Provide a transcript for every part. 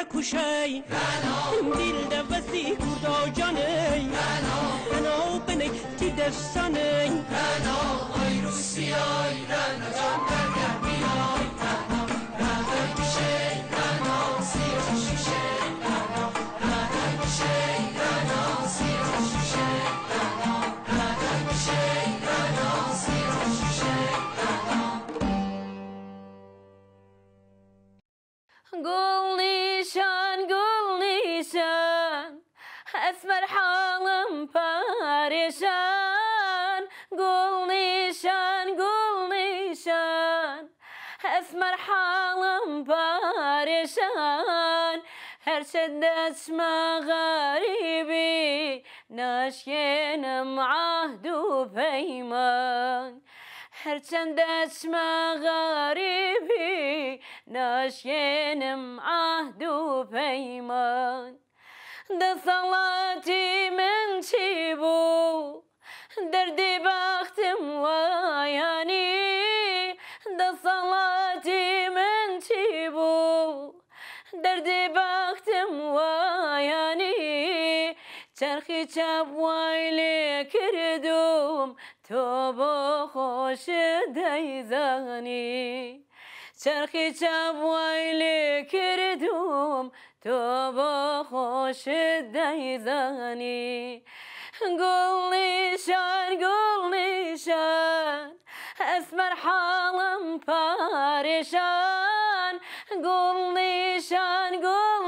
نکوشی دل دوستی کردا جانی رنا بنی تی دستانی رنا آی روسیای رنا جان برگر بیای رنا رنا کشی رنا سیر شیشه رنا رنا کشی رنا سیر شیشه رنا رنا کشی رنا سیر شیشه قول نيشان أسمر حالم باريشان قول نيشان أسمر حالم باريشان هرشد اسمع غريبي ناشين معهد وبيمان هرچند اسمع غريبي ناشينم عهد وبيمان ده صلاتي من شيبو دردي بختم وياني ده صلاتي من شيبو دردي بختم وياني چرخی چپ وایلی کردم تو با خوش دیزانی چرخی چپ وایلی کردم تو با خوش دیزانی گل نیشان اسمر حالم پریشان گل نیشان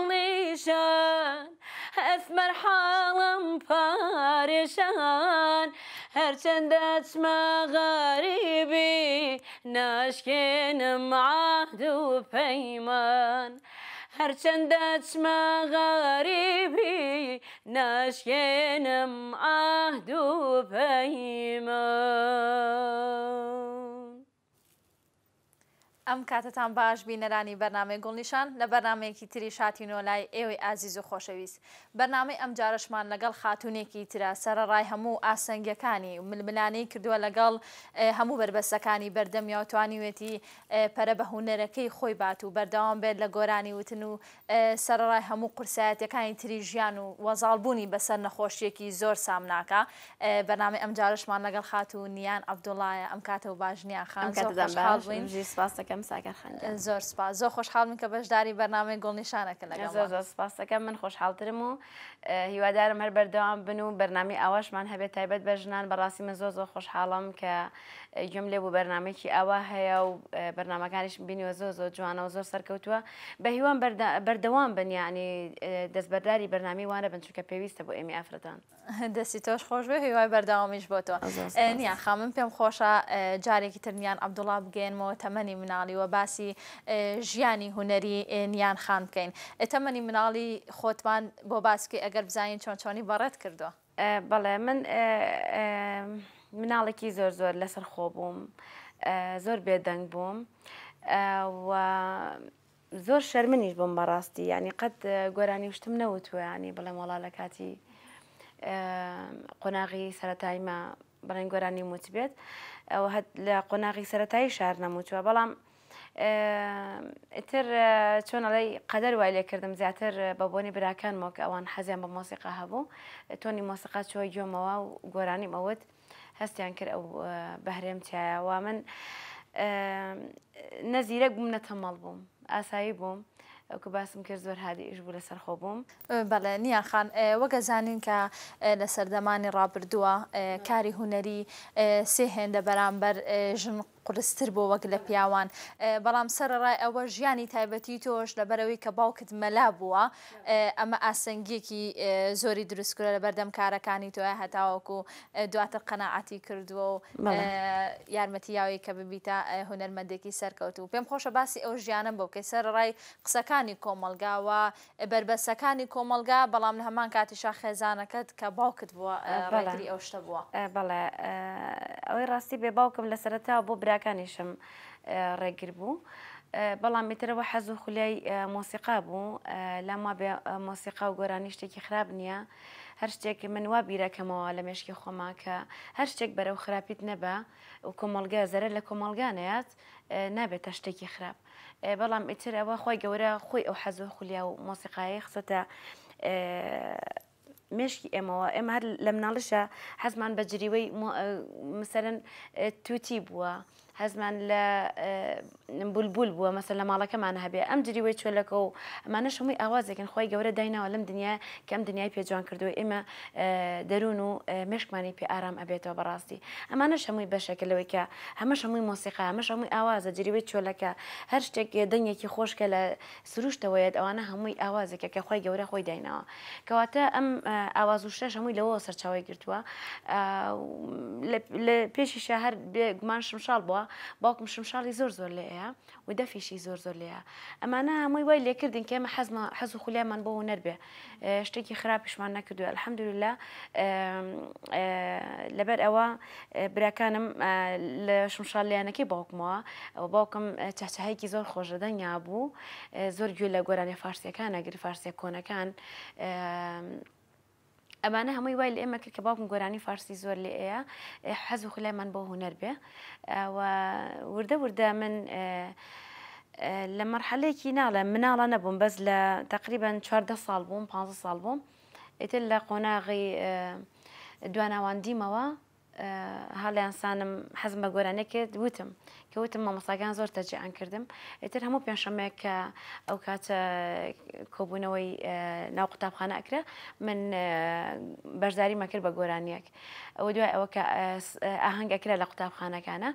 اسمر حالم پریشان هرچند اسمع غریبی ناشکنم عهد و پیمان هرچند اسمع غریبی ناشکنم عهد و پیمان. ئەم کاتتان باش بینەرانی بەرنامەی گوڵنیشان لە بەرنمەیەکی تری شاتینۆ لای ئێوەی ئازیز و خۆشەویست. بەرنامەی ئەم جارشمان لەگەڵ خاتونێکی ترە سەرەڕای هەموو ئاسەنگەکانی و ململانەی کردووە لەگەڵ هەموو بربەستەکانی بەردەمی و توانیوێتی پەرە بە هونەرەکەی خۆی بات و بەردەوام بێت لە گۆرانی وتن و سەرەڕای هەموو قورسایەتەکانی تری ژیان و وەزاڵبوونی بەسەر نەخۆشیەکی زۆر سامناکە. بەرنامەی ئەم جارشمان لەگەڵ خاتونیان عەبدوڵڵایە. ئەم کاتە و باشنیان خان زۆر سپاس زۆر خۆشحاڵم کە بەشداری بەرنامەی گوڵنیشانەکە لەگەڵ. زۆر سپاس دەکەم. من خۆشحاڵترم و هیوادارم هەر بەردەوام بن و بەرنامەی ئاواشمان هەبێت تایبەت بە ژنان. بەڕاستی من زۆر خۆشحاڵم کە گوێم لێ بوو بەرنمەیەکی ئاوا هەیە و بەرنمەکانیش بینیوە زۆر جوانە و زۆر سەرکەوتووە. بە هیوان بەردەوام بن، یعنی دەستبەرداری بەرنامەی وانە بن چونکە پێویستە بۆ ئێمە ئافرەتان. دەستی تۆش خۆش بێ، هیوای بەردەوامیش بۆ تۆ. نیان خامن پێم خۆشە جارێکی تر نیان عەبدوڵڵا بگەینەوە تەمەنی مناڵی و باسی ژیانی هونەری نیان خان بکەین. تەمەنی مناڵی خۆتمان بۆ باسکە ئەگەر بزانین چۆنی بەڕێت کردووە. بەڵێ من مناڵێکی زۆر لەسەر خۆ بووم، زۆر بێدەنگ بووم و زۆر شەرمنیش بووم بەڕاستی، ینی قەت گۆرانی وشتم نەوتوە، ینی بڵێم وەڵا لە کاتی قۆناغی سەرەتاییمە بەڵێن گۆرانی موت بێت لە قۆناغی سەرەتایی شار نەموتووە. بەڵام ئیتر چۆنەڵی قەدەر وای لێکردم زیاتر بە بۆنی براکانمەوە کە ئەوان حەزیان بە مۆسیقا هەبوو، تۆنی مۆسیقا چوە گوێمەوە و گۆرانیم ئەوت هەستیان کرد ئەو بەهرێم تایە و من نەزیرەک بووم نەتەمەڵ بووم، ئاسایی بووم. ئەوکە باسم کرد زۆر هادی ئیش بوو لەسەر خۆ بووم. بەڵێ نیان خان وەگە زانین کە لە سەردەمانی ڕابردووە کاری هونەری سێ هێندە بەرامبەر ژن قورستر بۆ وەک لە پیاوان، بەڵام سەرڕای ئەوە ژیانی تایبەتی تۆش لەبەرەوەی کە باوکت مەلا بووە ئەمە ئاسەنگێکی زۆری دروستکرە لە بەردەم کارەکانی تۆە هەتاوەکو دواتر قەناعەتی کردووە و یارمەتیاوی کە ببیتە هونەرمەندێکی سەرکەوت. و پێم خۆشە باسی ئەو ژیانم بۆ بکەی سەرڕای قسەکانی کۆمەلگاوە بربەسەکانی کۆمەلگا، بەڵام لە هەمان کاتیشا خێزانەکەت کە باوکت بووە ڕێگری ئەو شتە بووە. بەڵێ ئەوەی ڕاستی بێ باوکم لە سەرەتا بۆ براکانیشم ڕێگر بوو، بەڵام میترەوە حەز و خولای مۆسیقا بوو، لەما بێ مۆسیقا و گۆرانی شتێکی خراپ نییە، هەر شتێک من وا بیرەکەمەوە لە مێشکی خۆما کە هەر شتێک بەرەو خراپیت نەبە و کۆمەڵگە زەرە لە کۆمەڵگانەیەت نابێتە شتێکی خراپ بەڵام ئیتر ئەوە خۆی گەورە خۆی ئەو حەزۆ خولیا و مۆسیقایی خسەتە مشکی ئێمەوە ئێمە هەر لە مناڵشە حەزمان بە جریوەی مثلەن توتی بووە حەزمان لە بولبول بووە مەسەر لە ماڵەکەمان هەبێ ئەم جریوەی چۆلەکە و ئەمانە شەمووی ئاوازێکن خۆی گەورە دایناوە لەم دنیا کە ئەم دنیای پێجوان کردووە ئێمە دەروون و مشکمانی پێ ئارام ئەبێتەوە بەڕاستی ئەمانە شەمووی بەشێکە لەوەی کە هەمە شەمووی مۆسیقا هەمە شەمووی ئاوازە جریوەی چۆلەکە هەر شتێک دەنگێکی خۆشکە لە سروشتەوەیەت ئەوانە هەمووی ئاوازێکە کە خۆی گەورە خۆی دایناوە کەواتە ئەم ئاواز و شەش هەمووی لەوە سەرچاوی گرتووە لە پێشیشە هەر گومان شمشاڵ بووە باوکم شمشاڵی زۆر زۆر لێەیە و دەفیشی زۆر زۆر لێە ئەمانە هەمووی وای لێکردن کە ئێمە حەز و خولیامان بۆ هونەر بێ شتێکی خراپیشمان نەکردووە الحەمدولillah لەبەر ئەوە براکانم لە شمشاڵیانەکەی باوکمەوە ئەو باوکم چەهچەهەیەکی زۆر خۆشەدەنگا بوو زۆر گوێ لە گۆرانی فارسیەکان ئەگری فارسیە کۆنەکان ئەمانە هەمووی وای لە ئێمە کرد کە باوکم گۆرانی فارسی زۆر لێەیە حەز و خولایمان بۆ هونەر بێ وردە وردە من لە مەرحەلەیەکی ناڵە مناڵە نەبووم بەس لە تقریبا 14 ساڵ بووم 15 ساڵ بووم ئیتر لە قۆناغی دواناواندیمەوە هەڵیانسانم حەزم بە گۆرانێک کرد وتم مامۆستاکان زۆر تەجیعان کردم ئیتر هەموو پێنجشەمەیە کە ئەو کاتە کۆبوونەوەی ناو قوتابخانە ئەکرا من بەشداریمە کرد بە گۆرانیەک ئەوە دوای ئەوە کە ئاهەنگ ئەکرا لە قوتابخانەکانە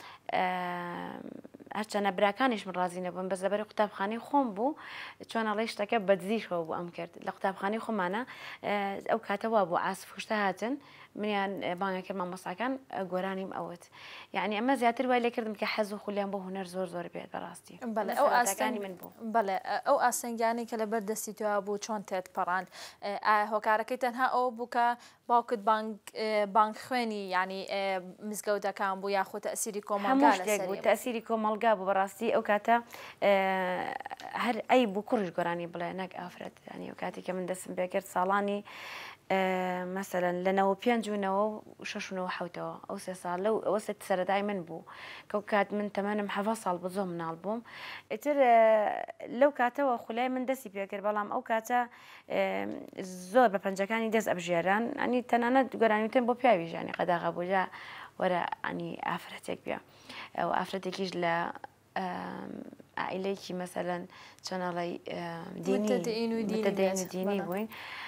هەرچەنە براکانیش من ڕازی نەبووم بەس لەبەر قوتابخانەی خۆم بوو چۆنەڵی شتەکە بەدزیشەوە بوو ئەم کرد لە قوتابخانەی خۆمانە ئەو کاتەوە بوو ئاسفوشتە هاتن منیان بانگەکرد مامۆستاکان گۆرانیم ئەوت یعنی ئەمە زیاتر وای لێ کردم کە حەز و خولیان بۆ هونەر زۆر زۆر بێت بەڕاستی ئەو ئاسەکانی من بوو بەڵێ ئەو ئاسەنگیانی کە لەبەر دەستی توە بوو چۆن تێت پەڕاند هۆکارەکەی تەنها ئەو بوو کە باوکت بانک خوێنی ینی مزگەوتەکان بوو یاخۆ تەسیری کۆمەڵگا بوو تەسیری کۆمەڵگا بوو بەڕاستی ئەو کاتە هەر ئەی بوو کوڕش گۆرانی بڵێ نەک ئافرەت ینی ئەو کاتی کە من دەستم پێ کرد ساڵانی مەسەرەن لەنەوە 5 و 6 حوتەوە ئەو 3 ساڵ لەو ئەوە سەرەتای من بوو کە کات من تەمەنم 7 ساڵ بۆ زۆر مناڵ بووم ئیتر لەو کاتەوە خولای من دەستی پێکرد بەڵام ئەو کاتە زۆر بە پەنجەکانی دەست ئەبژێران ئەنی تەنانەت گۆرانیوتێن بۆ پیاوی ژانی قەداغا بووجا وەرە ئەنی ئافرەتێک بێ ئەو ئافرەتێکیش لە عائلەیەکی مەسەلەن چۆنەڵی دینی بووین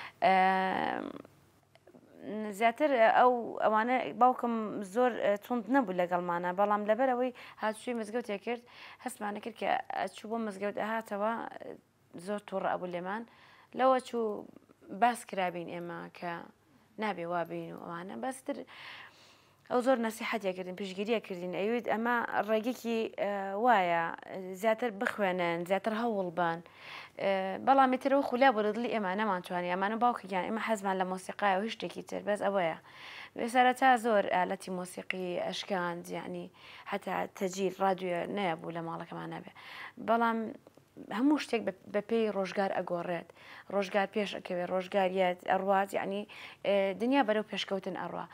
زیاتر ئەوانە باوکم زۆر توند نەبوو لەگەڵمانە بەڵام لەبەر ئەوەی هاتووی مزگەوتێک کرد هەستمانە کرد کە چوو بۆ مزگەوت ئەهاتەوە زۆر تووڕە ئەبوو لێمان لەوە چوو باس کرابین ئێمە کە نابێ وابین و ئەوانە بەستر ئەو زۆر نەسیحەتێکردین پشگیریە کردین ئەوید ئەمە ڕێگەکی وایە زیاتر بخوێنن زیاتر هەوڵبان بەڵامی ترەوە خولیا بۆ دڵی ئێمە نەمانتوانی ئەمانە باوکیان ئێمە حەزمان لە مۆسیقای و هیچ شتێکی تر بەس ئەوەیە سەرەتا زۆر ئالەتی مۆسیقی ئەشکاند یعنی حتا تەجیر ڕادیۆ نەیەبوو لە ماڵەکەمان نەبێ بەڵام هەموو شتێک بە پێی ڕۆژگار ئەگۆڕێت ڕۆژگار پێش ئەکەوێت ڕۆژگاریەت ئەڕوات یعنی دنیا بەرەو پێشکەوتن ئەڕوا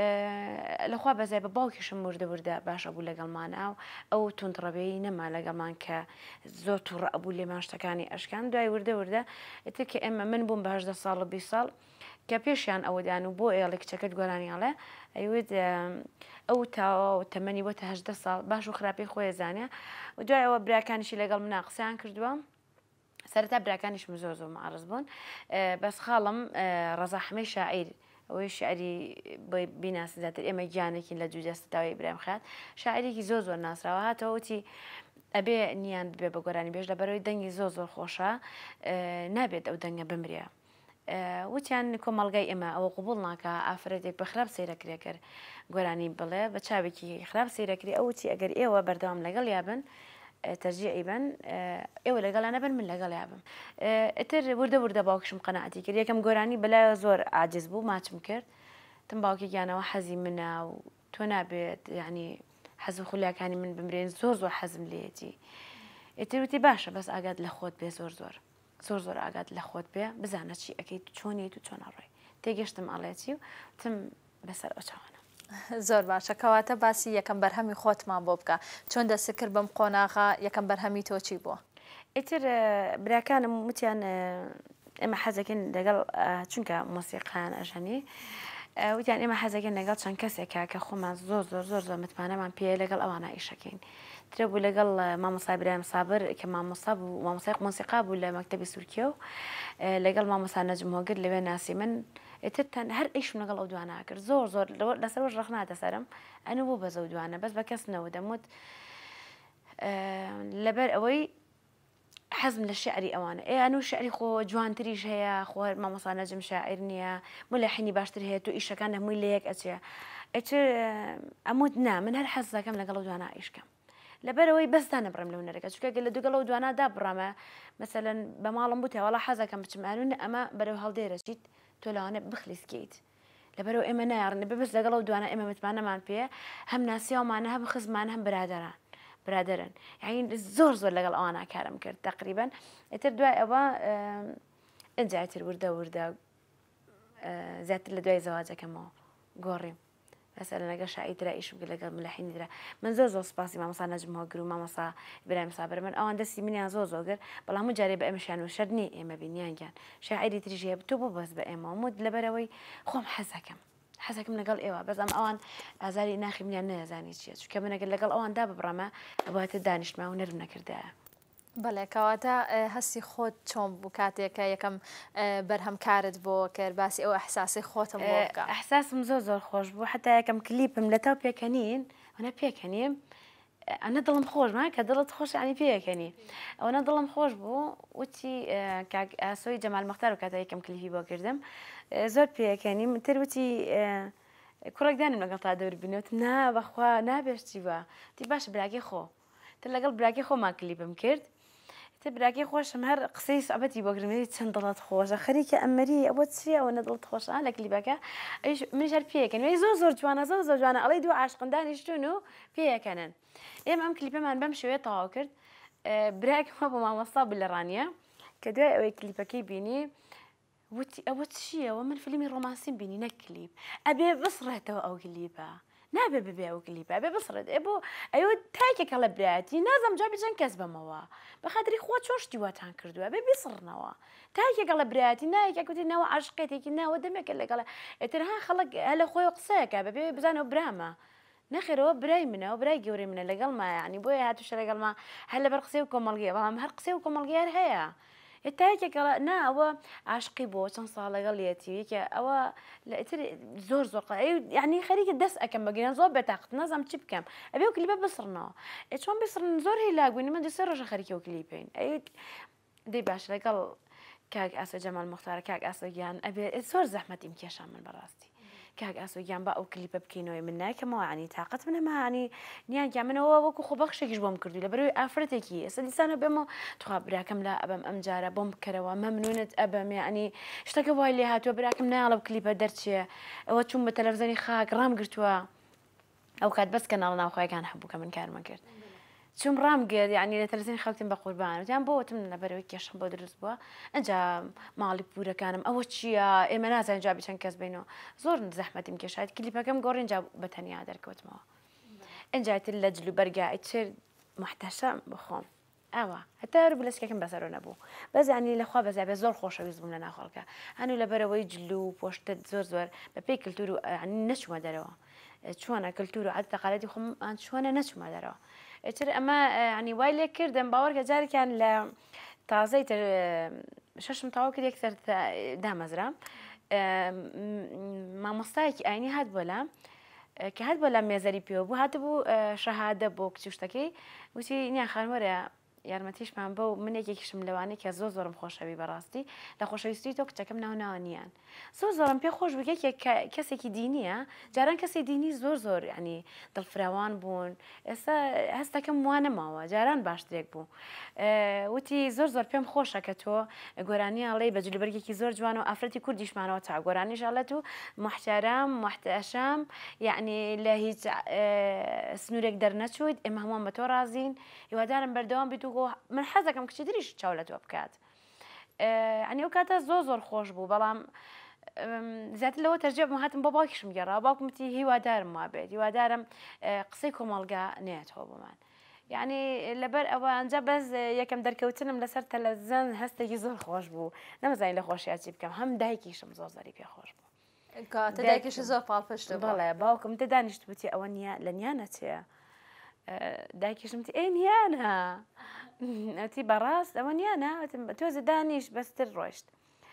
لەخوا بەزای بە باوکیشم وردە باشە بوو لەگەڵمان ئەو توندڕەبەی نەما لەگەڵمان کە زۆر تووڕە ئەبوو لێمان شتەکانی ئەشکان دوای وردە ئێتر کە ئێمە من بووم بە 18 ساڵ و 20 ساڵ کە پێشیان ئەوەدان و بۆ ئێڵێ کچەکەت گۆرانیاڵێ ئەیوت ئەو تاوە تەمەنی بۆتە 18 ساڵ باش و خراپی خۆی زانێ و دوای ئەوە براکانیشی لەگەڵ منە قسەیان کردووە سەرەتا براکانیشم زۆر مەعرز بوون بەس خاڵم ڕەزا حەمەی شاعیر ئەوەی شعری بیناسی زیاتر ئێمە گیانێکی لە دوو دەستەوەی برام خات شاعرێکی زۆر ناسراوە هاتەوە وتی ئەبێ نیان بێ بە گۆرانی بێژ لەبەرەوەی دەنگی زۆر خۆشە نابێت ئەو دەنگە بمرێ وتیان کۆمەڵگای ئێمە ئەوە قوبوڵ ناکە ئافرەتێک بە خراپ سەیرەکرێ کرد گۆرانی بڵێ بە چاوێکی خراپ سەیرەکری ئەوتی ئەگەر ئێوە بەردەوام لەگەڵ یابن تەرجیع ئیبن ئێوە لەگەڵانە بن من لەگەڵ یابم ئیتر وردە باوکشم قەنەعەتی کرد یەکەم گۆرانی بەلایە زۆر عاجز بوو ماچم کرد تم باوکێکیانەوە حەزی منە و تۆ نابێت یعنی حەز و خولیاکانی من بمرێن زۆر حەزم لێتی ئیتر وتی باشە بەس ئاگات لە خۆت بێ زۆر ئاگات لە خۆت بێ بزانە چی ئەەکەیت چۆنیت و چۆن ئەڕۆی تێگەشتم ئەڵێتی و وتم بەسەر ئەو چاوانە. زۆر باشە کەواتە باسی یەکەم بەرهەمی خۆتمان بۆ بکە چۆن دەست کرد بەم قۆناغا یەکەم بەرهەمی تۆ چی بووە؟ ئیتر براکانم وتیان ئێمە حەزەکەین لەگەڵ چونکە مۆسیقیان ئەژەنی وتیان ئێمە حەزەکەین لەگەڵ چەند کەسێکە کە خۆمان زۆر متمانەمان پێ لەگەڵ ئەوانە ئیشەکەین. ترە بوو لەگەڵ مامۆستا برایەم سابر کە مامۆستا بوو مامۆستای مۆسیقا بوو لە مەکتەبی سورکیە و لەگەڵ مامۆستا نەجم هۆگر لەوێ ناسی من ئێتر هەر ئیشم لەگەڵ ئەو دوانە کرد زۆر لەسەر ڕخ ناتە سەرم ئەنە بوو بەزە دوانە بەس بە کەس نەوە دەموت لەبەر ئەوەی حەزم لە شعری ئەوانە ئەنو شعری خۆ جوانتریش هەیە خۆ مامۆستا نەجم شاعیر نییە مولەحینی باشتر هەیە تو ئیشەکان هەمووی لە یەک ئەچێ ئەتر ئەموت نا من هەر حەز دەکەم لەگەڵ ئەو دوانە ئیشکەم لەبەرەوەی بەستا نەبڕم لەو نەرەکە چونکە لە دووگەڵ ئەو دوانەدا بڕامە مەسەلەن بە ماڵم بوو تێوەڵا حەزەکەم بچم ئەنون ئەمە بەرەو هەڵدێرەچیت تۆ لەوانە بخلیسکەیت لەبەرەوە ئێمە نایڕنە بەبست لەگەڵ ئەو دوانە ئێمە متمانەمان پێ هەم ناسیاومانە هەم خزمانە هەم برادرن یعنی زۆر لەگەڵ ئەوانە کارم کرد تقریبا ئێتر دوای ئەوە ئەنجاتر وردە زیاتر لە دوای زەواجەکەمەوە گۆڕیم مثلا لەگەڵ شاعیرا ئیشم لەگەڵ ملەحینیرا من زۆر سپاسی مامۆستا نەجم هۆگر و مامۆستا برایم سابر من ئەوان دەستی منیان زۆر گر بەڵام و جارێ بە ئێمەشیان و شەرنی ئێمە بینیانگیان شاعری تریژ هەیە تۆ بۆ بەس بە ئێمە ومود لەبەرەوەی خۆم حەزەکەم لەگەڵ ئێوە بەس ئەم ئەوان ئازاری ناخی منیان نەزانی چیە چونکە منەگەر لەگەڵ ئەواندا ببڕەمە ئەواتە دانیشتما و نەرم نەکردایە. بەڵێ کەواتە هەستی خۆت چۆن بوو کاتێکە یەکەم بەرهەم کارت بۆ کرد باسی ئەو ئەحساسی خۆتم بۆ بکە ئەحساسم زۆر خۆش بوو حتا یەکەم کلیپم لە تاو پێکەنین ئەنە پێکەنیم ئەنە دڵم خۆشمان کە دڵت خۆش عنی پێکەنی ئەوەنە دڵم خۆش بوو وتی ئاسۆی جەمال مەختار و کاتە یەکەم کلیپی بۆ کردم زۆر پێکەنیم تر وتی کوڕێکدانم لەگەڵ تا دەوربینێت نا بەخوا نابێشتی بە تی باش براکی خۆ تر لەگەڵ براکی خۆمان کلیپم کرد براکی خۆشم هەر قسەی سعبەتی بۆ گرمێتی چەند دڵت خۆشە خەریکە ئەمەری ئەوە چیە ئەوە دڵت خۆشە لە کلیبەکە منیش هەر پێکەن زۆر جوانە زۆر جوانە ئەڵێ دوو عاشقندانیشتون و پێکەنن ئێمە ئەم کلیپەمان بەم شێوەیە تەواو کرد براکمە بۆ مامۆستا بوو لە ڕانیە کە دوای ئەوەی کلیپەکەی بینی وتی ئەوە چییە ئەوە من فیلمی ڕۆمانسیم بینی نەک کلیپ ئەبێ بسڕێتەوە ئەو کلیپە نابێ ببێ ئەو کلیپە بێ بسڕێت بۆ ئەوە تاکێکە لە برایەتی نازەم جابی چەند کەس بمەوە بەخاتری خۆ چۆن شتی واتان کردووە بێ بیسڕنەوە تاکێکە لە برایەتی نایەکێکوتی ناوە عاشقێتێکی ناوە دەمێکە لەگەڵە ئێتر ها خەڵک هەلە خۆی قسەیەکە بەبێ بزانەوە برامە نەخێرەوە برای منەوە برای گەورەی منە لەگەڵ مایانی بۆیە هاتوشە لەگەڵما هەر لەبەر قسەی و کۆمەڵگەیە بەڵام هەر قسەی و کۆمەڵگەیار هەیە تاکێکە نا ئەوە عاشقی بۆ چەند ساڵ لەگەڵ لێتی کە ئەوە ئیتر زۆر یعنی خەریکە دەست ئەەکەم بەگەیان زۆر بێتاقت نازانم چی بکەم ئەبێ و کلیپە بسڕنەوە چۆن بسڕن زۆر هی لاگوینی من دوسێ ڕۆژە خەریکە و کلیپین دەی باش لەگەڵ کاک ئاسۆ جەمال مختارە کاک ئاسۆگیان ئەبێ زۆر زەحمەتیم کێشان من بەڕاستی کاک ئاسۆگیان بە ئەو کلیپە بکەینەوەی من ناکەمەوە عنی تااقت منەمانی نیانکە منەوە وەکو خۆبەخشێکیش بۆم کردو لە بەروی ئافرەتێکی ئێستا دیسانە بێمە توخوا براکەم لا ئەبم ئەم جارە بۆم بکەرەوە مەمنونت ئەبەم یعنی شتەکە وای لێ هاتووە براکەم ناڵە کلیپە دەرچێ ئەوە چوون بە تەلەڤیزیۆنی خاک ڕام گرتووە ئەو کات بەس کەناڵ ناوخۆیەکان هەبوو کە من کارمە کرد چوم ڕام گرت یعنی لە تەلەڤیزیۆنی خەڵکتم بە قوربان وتیان بۆتم لەبەرەوەی کێشم بۆ دروست بووە ئەنجا ماڵی پورەکانم ئەوە چییە ئێمە نازانین جابی چەند کەس بینەوە زۆر زەحمەتیم کێشایت کلیپەکەم گۆڕین جا بە تەنیا دەرکەوتمەوە ئەنجاتر لە جلو بەرگای چر محتەشەم بخۆم ئەوە هەتا بلسکەکەم بەسەرۆ نەبوو بەس ینی لەخوا بەزابێ زۆر خۆشەویست بووم لە ناخۆڵکە هەنوو لەبەرەوەی جلو و پۆشتت زۆر بەپێی کللتور و نەچوومە دەرەوە چۆنە کللتور و عادەت تەقالەتی خۆم چۆنە نەچوومە دەرەوە ئەتر ئەمە ینی وای لێ کردم باوەڕکە جارێکیان لە تازەی تر شەشم تاوا کرد یەکسەر دامەزرا مامۆستایەکی ئاینی هات بۆ لام کە هات بۆ لام مێزەری پێوە بوو هاتبوو شەهادە بۆ کچی شتەکەی وتی نیان خانوەرە یارمەتیشمان بە و من یەکێکیشم لەوانەیە کە زۆرم خۆشەوی بەڕاستی لە خۆشەویستی تۆ کچەکەم ناو نیان زۆرم پێ خۆش بوو کەسێکی دینیە جاران کەسی دینی زۆر ینی دڵفراوان بوون ئێستا هەستەکەم وانەماوە جاران باشترێک بوو وتی زۆر پێم خۆشە کە تۆ گۆرانیاڵێ بە جلوبەرگێکی زۆر جوان و ئافرەتی کوردیشمانەوە تا گۆرانیشاڵەت و محتەرام محتەشام یعنی لە هیچ سنوورێک دەرنەچوویت ئێمە هەمووان بە تۆ رازین هیوادارم بەردەوام بیت من حەزەکەم کچی دریش چاو لە تۆ بکات عنی ئەو کاتە زۆر خۆش بوو بەڵام زیاتر لەوە تەرجیح هاتم بۆ باوکیشم گەڕا باوکم وتی هیوادارم وا بێت هیوادارم قسەی کۆمەڵگا نێتەوە بۆمان یعنی لەبەر ئەوە ئەنجا بەس یەکەم دەرکەوتنم لەسەر تەلەڤیزیۆن هەستێکی زۆر خۆش بوو نەمەزانی لە خۆشیاتی بکەم هەم دایکیشم زۆر زەری پێ خۆش بوو دایکیش زۆر پاڵپشت بەڵێ باوکم تێدانیشت وتی ئەوە لە نیانە چێە دایکیشم تی ئەی نیانە ئەوتی بەڕاست ئەوە نیانە تۆزە دانیشت بەستر ڕۆیشت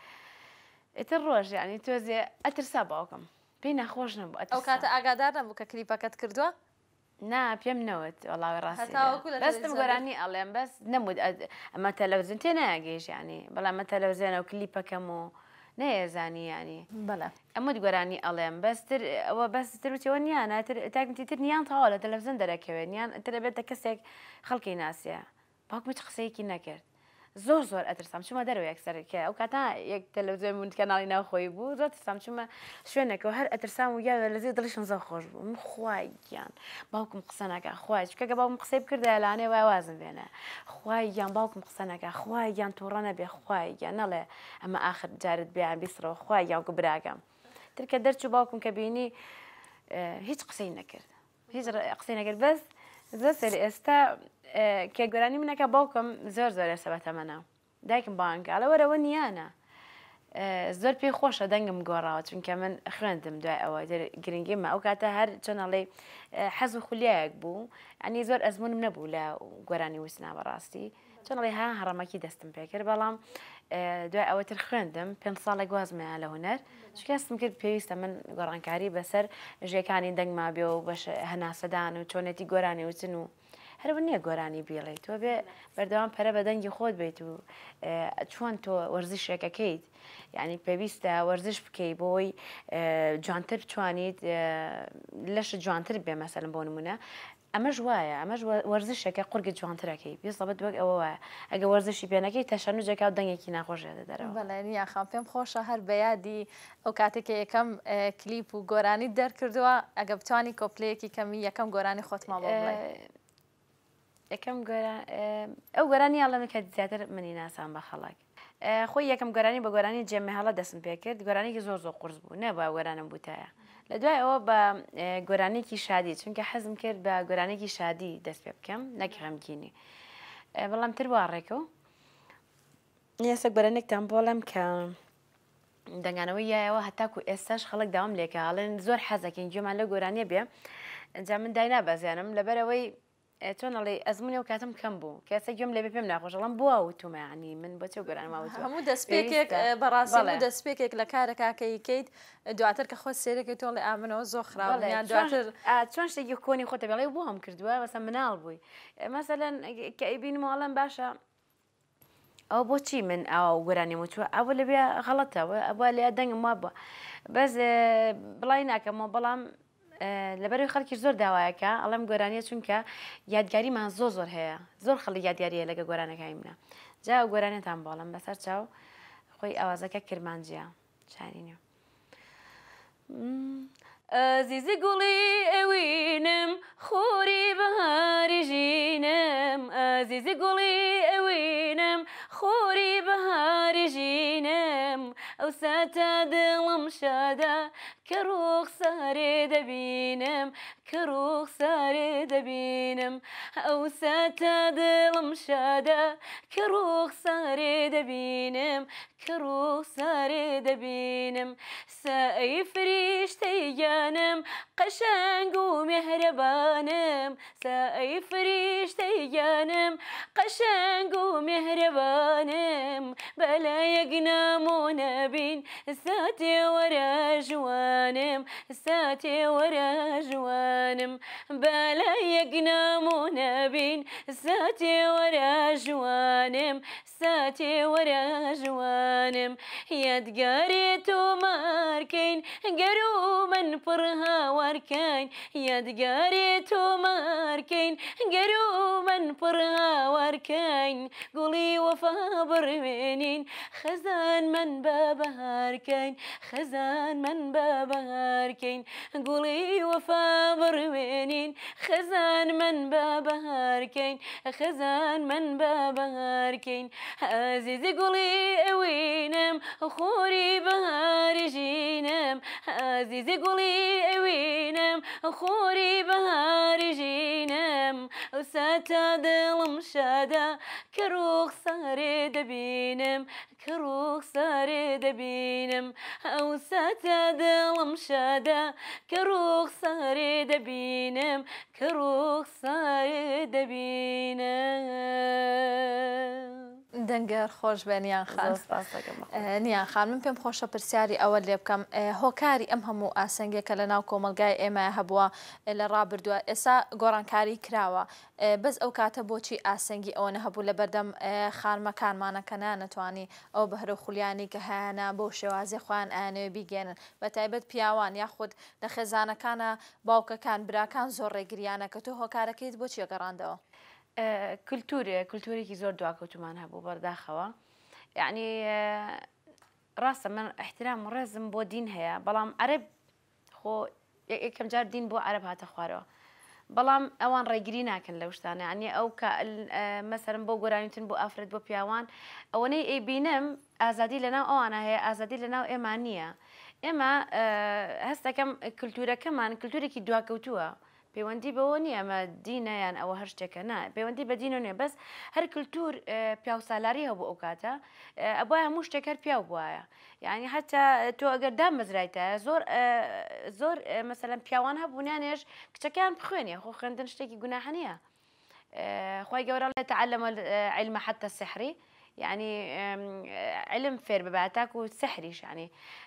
ئیتر ڕۆژ یعنی تۆزێ ئەترسا باوکم پێی ناخۆش نەبوو ئەو کاتە ئاگادار نەبوو کە کلیپەکەت کردووە نا پێم نەوت وەڵاوی ڕاستی بەستم گۆرانی ئەڵێم بەس نەمود ئەمە تەلەڤیزیۆن تێ ناگەیش ینی بەڵام ئەمە تەلەڤیزیۆنە و کلیپەکەم و نەیەزانی ینی بەڵێ ئەمە گۆرانی ئەڵێم بەستر ئەوە بەستر وتیەوە نیانە تاکمتی تر نیان تەواو لە تەلەڤیزیۆن دەرەکەوێت نیان ترە بێتە کەسێک خەڵکی ناسیە باوکم هیچ قسەیەکی نەکرد زۆر ئەترسام چوومە دەرەوە یەکسەرکە ئەو کاتا یەک تەلەڤیزیۆن بوون کەناڵی ناوخۆی بوو زۆر ترسام چوومە شوێنێکەوە هەر ئەترسام و یا لەزێ دڵیشم زۆر خۆش بوو من خوای گیان باوکم قسە ناکە خوای چکە باوکم قسەی بکردە لانێ وای وازم بێنە خوای گیان باوکم قسە ناکە خوای گیان تووڕە نەبێ خوای گیان نەڵێ ئەمە آخر جارت بیان بیسرەوە خوای گیان براگەم ترکە دەرچوو باوکم کە بینی هیچ قسەی نەکرد هیچ قسەی نەکرد بەس زۆر سەری ئێستا کە گۆرانی منەکە باوکم زۆر سەبەتە منە دایکم بانگالە وەرەوە نیانە زۆر پێی خۆشە دەنگم گۆڕاوە چونکە من خوێندم دوای ئەوە گرنگیمە ئەو کاتە هەر چۆنەڵێ حەز و خولیایەک بوو ئەنی زۆر ئەزمونم نەبوو لە گۆرانی وسنا بەڕاستی چۆنەڵێ ها هەڕەمەکی دەستم پێکرد بەڵام دوای ئەوەتر خوێندم 5 ساڵێک گوازمەیە لە هوەر شکستم کرد پێویستە من گۆڕانکاری بەسەر ژێکانی دەنگما بێ و بەش هەناسەدان و چۆنێتی گۆرانی وچن و هەرەوە نییە گۆرانی بیڵێیت تۆ بێ بەردەوام پەرە بە دەنگی خۆت بیت و چۆن تۆ وەرزشێکەکەیت یعنی پێویستە وەرزش بکەیت بۆی جوانتر بتوانیت لەش جوانتر بێ مەسەلەن بۆ نمونە ئەمەش وایە ئەمەش وەرزشێکە قورگی جوانترەکەی پێست بەت وەک ئەوە وایە ئەگە وەرزشی پێنەکەی تەشەنوجێکا و دەنگێکی ناخۆشێتە دەرەوە بەڵێنی یاخام پێم خۆشە هەر بەیادی ئەو کاتێکە یەکەم کلیپ و گۆرانی دەرکردووە ئەگە بتوانی کۆپلەیەکی کەمی یەکەم گۆرانی خۆتما بۆ بڵێ یەکەم ئەو گۆرانی هەڵەمە کە زیاتر منی ناسان بە خەڵک خۆی یەکەم گۆرانی بە گۆرانی جێمە هەڵە دەستم پێ کرد گۆرانێکی زۆر قورس بوو نەبە گۆرانم بوتایە لە دوای ئەوە بە گۆرانێکی شادی چونکە حەزم کرد بە گۆرانێکی شادی دەست پێ بکەم نەک غەمگینی بەڵام تر واڕێکەوە ئێستا گۆرانێکتان بۆڵم کە دەنگانەوەی یایەوە هەتاکو ئێستاش خەڵک داوام لێکە هەڵێن زۆر حەزەکەین گوێمان لە گۆرانیە بێ ئەنجا من دای نابەزیانم لەبەرەوەی چۆنەڵێ ئەزمونی و کاتم کەم بوو کەسە گوێم لێ پێم ناخۆشەڵم بووە وتومەانی من بۆ چێ گۆران ماوە هەموو دەستپێکێک بەڕاستی دەستپێکێک لە کارەکەیکەیت دواتر کە خۆ سێرەکەی تۆڵی ئامنەوە زۆر خراوەیان دواتر چۆن شتێکی کۆنی خۆتە بەڵێ بۆ هەم کردووە بەسە مناڵ بووی مەسەلەن کە ئەیبینمەوەڵم باشە ئەو بۆچی من ئەو گۆرانی وچووە ئەوە لەبێ غەڵەتەوە ئەوە لێ دەنگم وا بووە بەس بڵای ناکەمەوە بەڵام لەبەروی خەڵکی زۆر داوایەکە ئەڵەم گۆرانیە چونکە یادگاریمان زۆر هەیە زۆر خەڵی یادیاریە لەگە گۆرانەکەی منە جا ئەو گۆرانێتان باڵم بەسەر چاو خۆی ئاوازەکە کرمانجیە چارینە ئەزیزی گوڵی ئەوینم خوری بەهاری ژینم ئەزیزی گوڵی ئەوینم خوری بەهاری ژینم ئەو ساتە دڵم شادە کە ڕوخسارێ دەبینم کە ڕوخسارێ دەبینم ئەو ساتە دڵم شادە کە ڕوخسارێ دەبینم کە ڕوخسارێ دەبینم سەئی فریشتەی گیانم قەشەنگ و مێهرەبانم سەئی فریشتەی گیانم قەشەنگ و مێهرەبانم بەلایەک نامۆنە بین ساتێ وەرە جوانم ساتێ وەرە جوانم بەلایەک نامۆنە بین ساتێ وەرە جوانم ساتێ وەرە جوانم یادگاری تۆمارکەین گەر و من پڕ هاوارکەین یادگاری تۆمارکەین گەر و من پڕ هاوارکەین گوڵی وەفا بڕوێنین خەزان من بە بەهارکەین خەزان من بە بەهارکەین گوڵی وەفا بڕوێنین خەزان من بە بەهارکەین خەزان من بە بەهارکەین عزیزی گوڵی ئەوینم خوری بەهاری ژینم عزیزی گوڵی ئەوینم خوری بەهاری ژینم ئەو ساتە دڵم شادە کە ڕوخسارێ دەبینم کە ڕوخسارێ دەبینم ئەو ساتە دڵم شادە کە ڕوخسارێ دەبینم کە ڕوخسارێ دەبینم. دەنگەر خۆش بێ نیان خان نیان خان من پێم خۆشە پرسیاری ئەوە لێ بکەم هۆکاری ئەم هەموو ئاسەنگێکە لە ناو کۆمەلگای ئێمە هەبووە لە ڕابردووە ئێستا گۆڕانکاری کراوە بەس ئەو کاتە بۆچی ئاسەنگی ئەوەنە هەبوو لە بەردەم خانمەکانمانەکە نانەتوانی ئەو بەهرە خولیانی کە هەیەە بۆ شێوازی خۆیان ئاەوێ بیگەێنن بە تایبەت پیاوان یاخود لە خێزانەکانە باوکەکان براکان زۆر ڕێگریانە کە تۆ هۆکارەکەیت بۆچی گەڕاندەوە؟ کولتورێکی زۆر دواکەوتمان هەبوو بەرداخەوە یعنی ڕاستە من احترام و ڕێزم بۆ دین هەیە بەڵام عەرب خۆ یەکەم جار دین بۆ عەرب هاتە خوارەوە بەڵام ئەوان ڕێگیری ناکەن لەو شتانە عنی ئەو مەسەرم بۆ گۆرانیتن بۆ ئافرەت بۆ پیاوان ئەوەنەی ئەیبینم ئازادی لەناو ئەوانە هەیە ئازادی لەناو ئێمە نییە ئێمە هەستەکەم کللتورەکەمان کللتورێکی دواکەوتووە پەیوەندی بەوە نیە ئەمە دینە یان ئەوە هەر شتێکە نا پەیوەندی بە دینە نیە بەس هەر کللتور پیاوسالاری هەبوو ئەو کاتە ئەبووە هەموو شتێک هەر پیاو بواە یعنی حتا تۆ ئەگەر دامەزرایتە زۆر مەسەلەن پیاوان هەبوونیانێش کچەکان بخوێنێ خۆ خوێندن شتێکی گوناح نییە خی گەورە لە تعلم العلم حتى السحری يعني علم فێر ببە تاکو سحریش يعني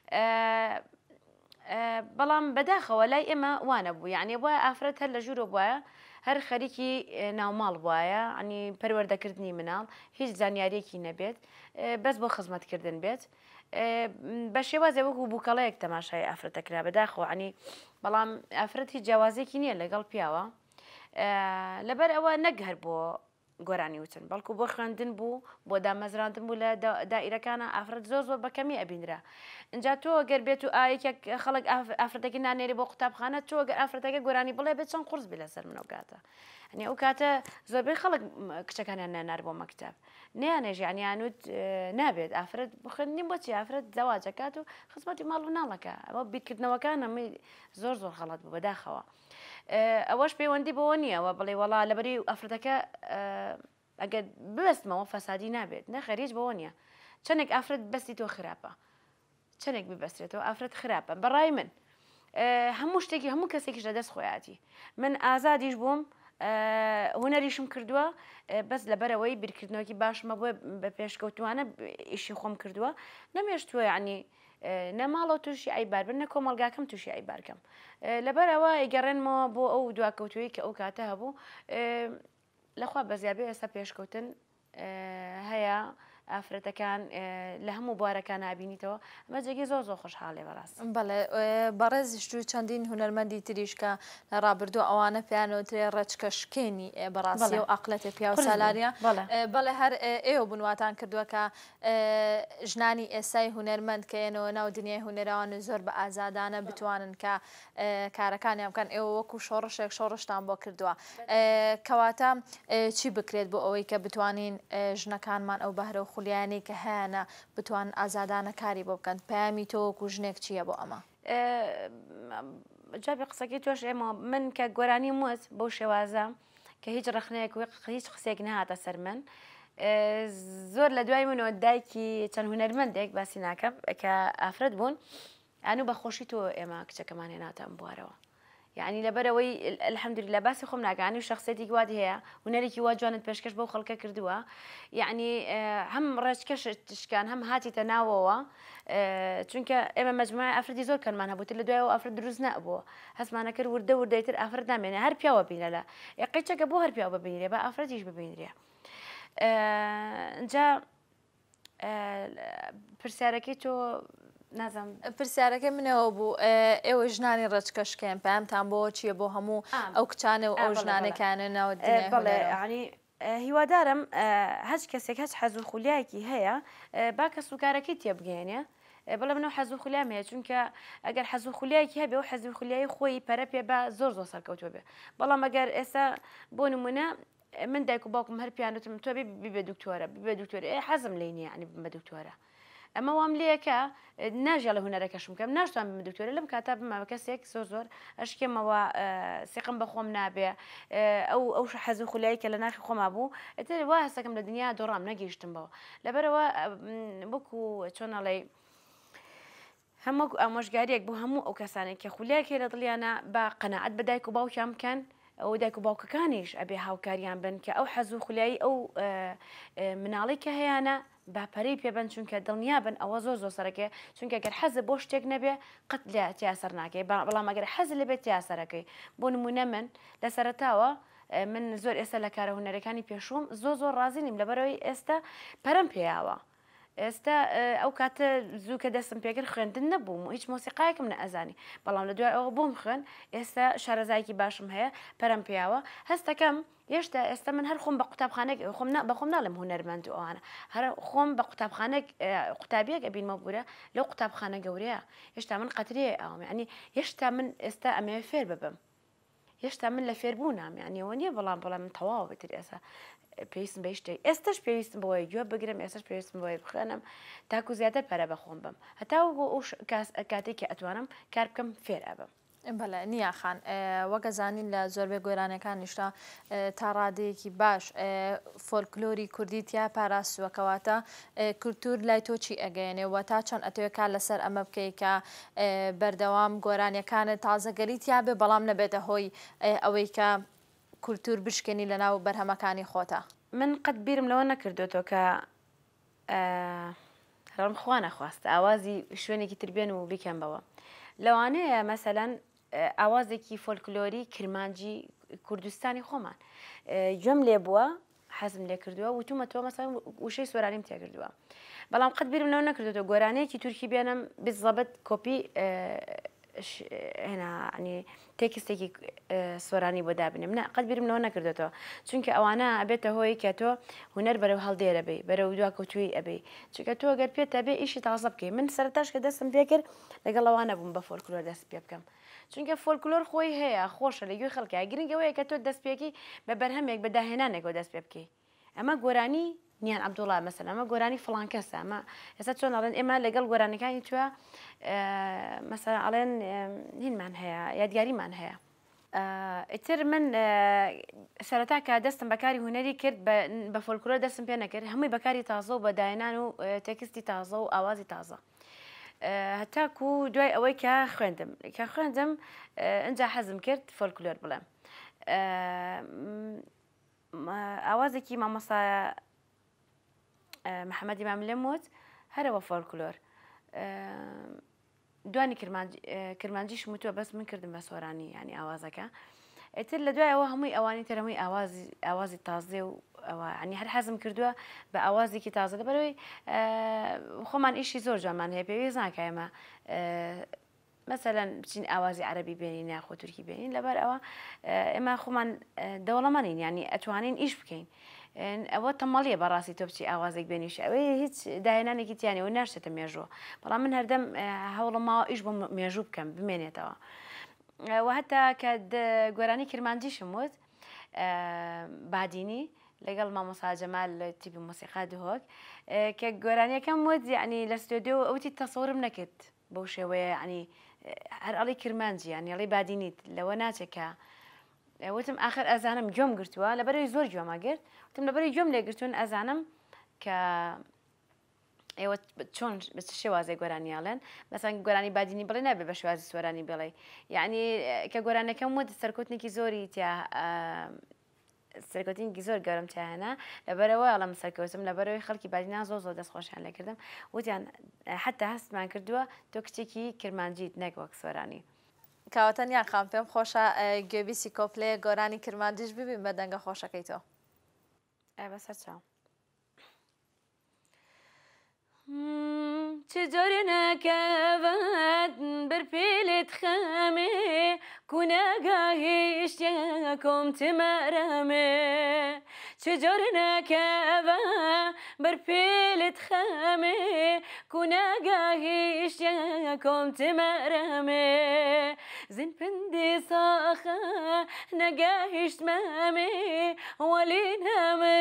بەڵام بەداخەوە لای ئێمە وانە بوو یعنی بۆە ئافرەت هەر لە ژوورە بواە هەر خەریکی ناوماڵ بواە ئەنی پەروەردەکردنی مناڵ هیچ زانیاریەکی نەبێت بەس بۆ خزمەتکردن بێت بە شێوازێ وەکو بووکەڵەیەک تەماشای ئافرەتەکرا بەداخەوە عنی بەڵام ئافرەت هیچ جیاوازێکی نییە لەگەڵ پیاوە لەبەر ئەوە نەگەر بۆ گۆرانی وتن بەڵکو بۆ خوێندن بوو بۆ دامەزراندن بوو لە دائیرەکانە ئافرەت زۆر بەکەمی ئەبینرا اینجا تۆ گەر بێت و ئایەکێک خەڵک ئافرەتەکە نانێری بۆ قوتابخانە تۆ گەر ئافرەتەکە گۆرانی بڵێ بێت چەند قورس بێ لەسەر منەوە کاتە ئەنی ئەو کاتە زۆربەی خەڵک کچەکانیان نانار بۆ مەکتەب نیانێژی ئەنیانوت نابێت ئافرەت بخوێندنی بۆچی ئافرەت زەواجەکات و خزمەتی ماڵ و ناڵەکە ئەوە بیرکردنەوەکان ئەمەی زۆر خەڵەت بوو بەداخەوە ئەوەش پەیوەندی بەوە نییەوە بڵێ وەڵا لەبەری ئافرەتەکە ئەگەر ببەستمەوە فەسادی نابێت نەخەریج بەوە نییە چەندێک ئافرەت بەستی تۆ خراپە چەندێک ببەسترێتەوە ئافرەت خراپە بەڕای من هەموو شتێکی هەموو کەسێکیش لە دەست خۆیاتی من ئازادیش بووم هوەریشم کردووە بەس لەبەرەوەی بیرکردنەوەکی باشمە بۆ بە پێشکەوتوانە ئیشی خۆم کردووە نەمێشتووە عنی نەماڵەوە تووشی ئایبار بن نە کۆمەلگاکەم تووشی ئایبارکەم لەبەرەوە ئەیگەڕێنمەوە بۆ ئەو دواکەوتوی کە ئەو کاتە هەبوو لەخوا بەزیابێ ئێستا پێشکەوتن هەیە ئافرەتەکان لە هەموو بوارەکان نبینیتەوە ئەمە جێگی زۆر خۆشحاڵێ بەڕاست بەڵێ بەڕێزیش و چەندین هونەرمەندی تریشکە لە ڕابردوو ئەوانە پیانۆترێ ڕەچکە شکێنی بەڕاستی و ئاقلەتێ پیا و سالاریە بەڵێ هەر ئێوە بنواتان کردووە کە ژنانی ئێستای هونەرمەند کەێنەوە ناو دنیای هونەراوان زۆر بە ئازادانە بتوانن کە کارەکانیان بکەن ئێوە وەکو شۆڕشێک شۆڕشتان بۆ کردووە کەواتە چی بکرێت بۆ ئەوەی کە بتوانین ژنەکانمان ئەو بەهرە خولیانی کە هەیەە بتوان ئازادانە کاری بۆ بکەن پامی تۆوەکو ژنێک چییە بۆ ئەمە جابی قسەکەی تۆش ئێمە من کە گۆرانی موت بۆ شێوازە کە هیچ ڕخنەیەک هیچ قسێک نهاتە سەر من زۆر لە دوای منەوە دایکی چەند هونەرمەندێک باسی ناکەم کە ئافرەت بوون ئەنوو بەخۆشی تۆ ئێمە کچەکەمان هێناتە ئەم بوارەوە یعنی لەبەرەوەی الحەمدولillah باسی خۆم ناکانی و شخصێتی وادی هەیە هونەرێکی وا جوانت پێشکەش بەو خەڵکە کردووە یعنی هەم ڕێچکەش تشکان هەم هاتیتە ناوەوە چونکە ئێمە مەجموعە ئافرەتی زۆر کەنمان هەبووتر لە دوایەوە ئافرەت دروست نەبووە هەستمانە کرد وردە وردەیتر ئافرەت نامێنێ هەر پیاوە بینە لە قیچەکە بۆ هەر پیاو ببینێ بە ئافرەتیش ببینرێ اینجا پرسیارەکەی تۆ نازم پرسیارەکە منەوە بوو ئێوە ژنانی ڕەچکەشکێن پامتان بۆ چییە بۆ هەموو ئەو کچانە و ئەو ژنانەکانە ناوە ینی هیوادارم هەچ کەسێک هەچ حەزوو خولیایەکی هەیە با کە سوکارەکەی تێبگەێنێ بەڵام منەوە حەزوو خولیام هەیە چونکە ئەگەر حەزوو خولیایەکی هەبێ و حەزوو خولیایی خۆی پەرە پێ بە زۆر سەرکەوتوە بێ بەڵام ئەگەر ئێستا بۆ نمونە من دایک و باوکم هەر پیانوتم تۆ ببێ دکتۆرە ببێ دکتۆر حەزم لێ نییە ینی بمە دکتۆرە ئەمە وام لەکە ناژە لە هوەرەکەشم کەم ناشتوان بمە دکتۆرە لەم کاتا بمەوە کەسێک زۆر ئەشکێمەوە سێقم بە خۆم نابێ ئەو حەزم خولایی کە لە ناخی خۆما بوو ئەتر وا هەستەکەم لە دنیا دۆڕام نەگەیشتم بەوە لەبەرەوە وەکو چۆنەڵێ هەموو ئامۆژگاریەک بوو هەموو ئەو کەسانێک کە خولایەکێ لە دڵیانە بە قەنەعەت بە دایک و باوکیان بکەن ئەو دایک و باوکەکانیش ئەبێ هاوکاریان بن کە ئەو حەز و خولایی ئەو مناڵی کە هەیەە باپەرەی پێبن چونکە دڵنیا بن ئەوە زۆر سەرەکەی چونکە گەر حەزە بۆ شتێک نەبێ قەت لە تیاسەر ناکەی بەڵام ئەگەر حەز لەبێت تیاسەرەکەی بۆ نمونە من لە سەرەتاوە من زۆر ئێستا لە کارە هونەرەکانی پێشوم زۆر ڕازی نیم لەبەرەوەی ئێستا پەرم پێیاوە ئێستا ئەو کاتە زوو کە دەستم پێکرد خوێندن نەبووم و هیچ مۆسیقایەکم نەئەزانی بەڵام لە دوای ئەوە بۆم خوێن ئێستا شارەزایکی باشم هەیە پەرم پیاوە هەستەکەم ئێستا من هەر خۆم بە قوتابخانێک بەخۆم ناڵم هونەرمەند و ئەوانە هەر خۆم بە قوتابخانێک قوتابیەک ئەبینمە بورە لەو قوتابخانە گەورەیە هێشتا من قەترێ ئەوم ینی هێشتا من ئێستا ئەمێ فێر ببم هێشتا من لە فێربوو نام یانیەوە نییە بەڵام من تەواو بتر ئێستا پێویستم بە شتێک ئێستش پێویستم بۆی گوێ بگرم ئێستش پێویستم بۆی بخێنم تاکو زیاتر پەرە بەخۆم بم هەتا بۆ ئەو کاتێکی ئەتوانم کار بکەم فێر ئەبم بەڵێ نیاخان وەگەزانین لە زۆربەی گۆرانەکانیشتا تا ڕادەیەکی باش فۆلکلۆری کوردی تیا پاراستووەکەواتە کولتور لای تۆ چی ئەگەیەنێ و تا چەند ئەتوێت کار لەسەر ئەمە بکەی کە بەردەوام گۆرانیەکانت تازەگەری تیا بێ بەڵام نەبێتە هۆی ئەوەی کە کولتور بشکێنی لە ناو بەرهەمەکانی خۆتە من قەت بیرم لەوە نەکردوێتەوە کە ڕم خوا نەخواستە ئاوازی شوێنێکی تربێن و بیکەم بەوە لەوانەیە مەسەلەن ئاوازێکی فۆلکلۆری کرمانجی کوردستانی خۆمان گوێم لێ بووە حەزم لێ کردووە وتومەتەوە مەسەڵەن وشەی سۆرانیم تێکردووە بەڵام قەت بیرم لەوە نەکردوێتەوە گۆرانەیەکی تورکی بێنم بزەبەت کۆپی هێنانی تێکستێکی سۆرانی بۆ دابنێم نە قەت بیرم لەوە نەکردێتەوە چونکە ئەوانە ئەبێتە هۆی کە تۆ هوەر بەرەو هەڵدێرە بێ بەرەو دواکەوتوی ئەبێ چونکە تۆ گەر پێت ئەبێ ئیشی تازە بکەی من سەرتاش کە دەستم پێ کرد لەگەڵ ئەوانە بووم بە فۆلکلۆر دەست پێ بکەم چونکە فۆلکلۆر خۆی هەیە خۆشە لە گوێی خەڵکە گرنگەوەیە کە تۆ دەست پێکی بە بەرهەمێک بە داهێنانێکەوە دەست پێ بکەی ئەمە گۆرانی نیان عەبدوڵڵا مەسەلەن ئەمە گۆرانی فڵان کەسە ئەمە ئێستا چۆن ئەڵێن ئێمە لەگەڵ گۆرانەکانی توە مەسەلەن ئەڵێن هینمان هەیە یادگاریمان هەیە ئیتر من سەرەتا کە دەستم بەکاری هوەری کرد بە فۆلکلۆر دەستم پێ نەکرد هەمووی بەکاری تازە و بە داهێنان و تێکستی تازە و ئاوازی تازە هەتاکو دوای ئەوەی کە خوێندم ئەجا حەزم کرد فۆلکلۆر بڵێم ئاوازێکی مامۆستا محەممەدی مام لێم وت هەرەوە فۆلکلۆر دوانی کرمانجیش وتووە بەس من کردم بە سۆرانی ینی ئاوازەکە ئیتر لە دوایەوە هەمووی ئەوانی تەرەمووی ئاوازی تازێ و ئەوە ینی هەر حەزم کردووە بە ئاوازێکی تازە لەبەرەوەی خۆمان ئیشی زۆر جوانمان هەیە پێویست ناکە ئێمە مەسەلەن بچین ئاوازی عەرەبی بێنین یاخۆ تورکی بێنین لەبەر ئەوە ئێمە خۆمان دەوڵەمەنین ینی ئەتوانین ئیش بکەین ئەوە تەمەڵیە بەڕاستی تۆ بچی ئاوازێک بێنیش ئەوەی هیچ داهێنانێکی تیانەوە ناشتێتە مێژووە بەڵام من هەردەم هەوڵم ماوە ئیش بۆ مێژوو بکەم بمێنێتەوە و هەتا کە گۆرانی کرمانجیشم وت بادینی لەگەڵ مامۆستا جەمال لە تیپی مۆسیقا دهۆک کە گۆرانیەکەم وت یعنی لە ستۆدیۆ ئەوتی تەسەورم نەکرد بەو شێوەیە ینی هەر ئەڵی کرمانجی ینی ئەڵی بادینیت لەوە ناچێکە وتم آخر ئەزانم گوێم گرتووە لەبەرەوەی زۆر گوێمە گرت وتم لەبەرەوەی گوێم لێگرتوون ئەزانم کە ئێوە چۆن بە چ شێوازەی گۆرانیاڵێن مەسەن گۆرانی بادینی بڵێ نابێ بە شێوازی سۆرانی بڵێ یعنی کە گۆرانەکەم وت سەرکەوتنێکی زۆری تیا سەرکەوتنێکی زۆر گەورم تیانە لەبەرەوە ئەڵم سەرکەوتم لەبەرەوەی خەڵکی بادینان زۆر دەستخۆشیان لێکردم وتیان حتا هەستمان کردووە تۆ کچێکی کرمانجیت نەک وەک سۆرانی کاوەتەنیان خام پێم خۆشە گوێبیسی کۆپلێ گۆرانی کرمانجیش ببین بە دەنگە خۆشەکەی تۆ بەسەر چاو چجۆر نەکەوەت بەرپێلت خەمێ کوونەگاهی شتێکۆم تمەرەمێ چجۆر نەکەوە بەرپێلت خەمێ کوونەگاهی شتێکۆم تمەرەمێ زین پندی ساخە نقاهشت مامي ولينا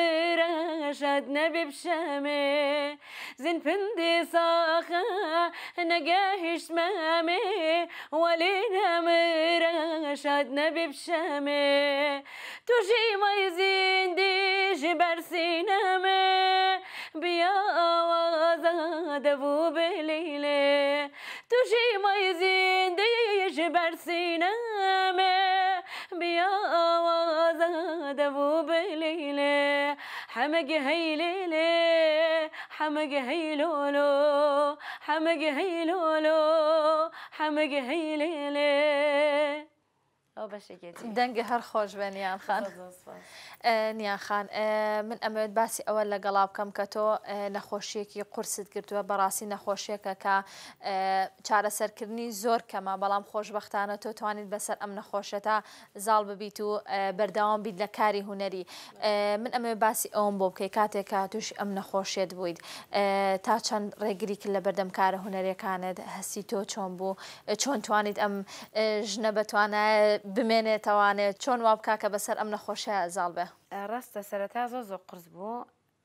مراشد نبي بشامي زين بندي صاخة نقاهشت مامي ولينا مراشد نبي بشامي توجي ما يزين دي جبر سينامي بيا آوازا دبو بليلي توجي ما يزين دي جبر سينامي بيا آوازا دبو بليلي حمق هيليلي حمق هيلولو حمق هيلولو حمق هيليلي أو باش يجي دەنگی هەر خۆش بێ نیان خان نیان خان من ئەمەوێت باسی ئەوە لەگەڵا بکەم کە تۆ نەخۆشیەکی قورست کردووە بەڕاستی نەخۆشیەکە کە چارەسەرکردنی زۆر کەمە بەڵام خۆشبەختانە تۆ توانیت بەسەر ئەم نەخۆشیەتە زاڵ ببیت و بەردەوام بیت لە کاری هوەری من ئەمەوێت باسی ئەوم بۆ بکەی کاتێکە توش ئەم نەخۆشیێت بوویت تا چەند ڕێگری کرد لە بەردەم کارە هوەریەکانت هەستی تۆ چۆن بوو چۆن توانیت ئەم ژنە بتوانە بمێنێتەوانێت چۆن وا بکا کە بەسەر ئەم نەخۆشیە زاڵ بێ ڕاستە سەرەتا زۆر قرس بوو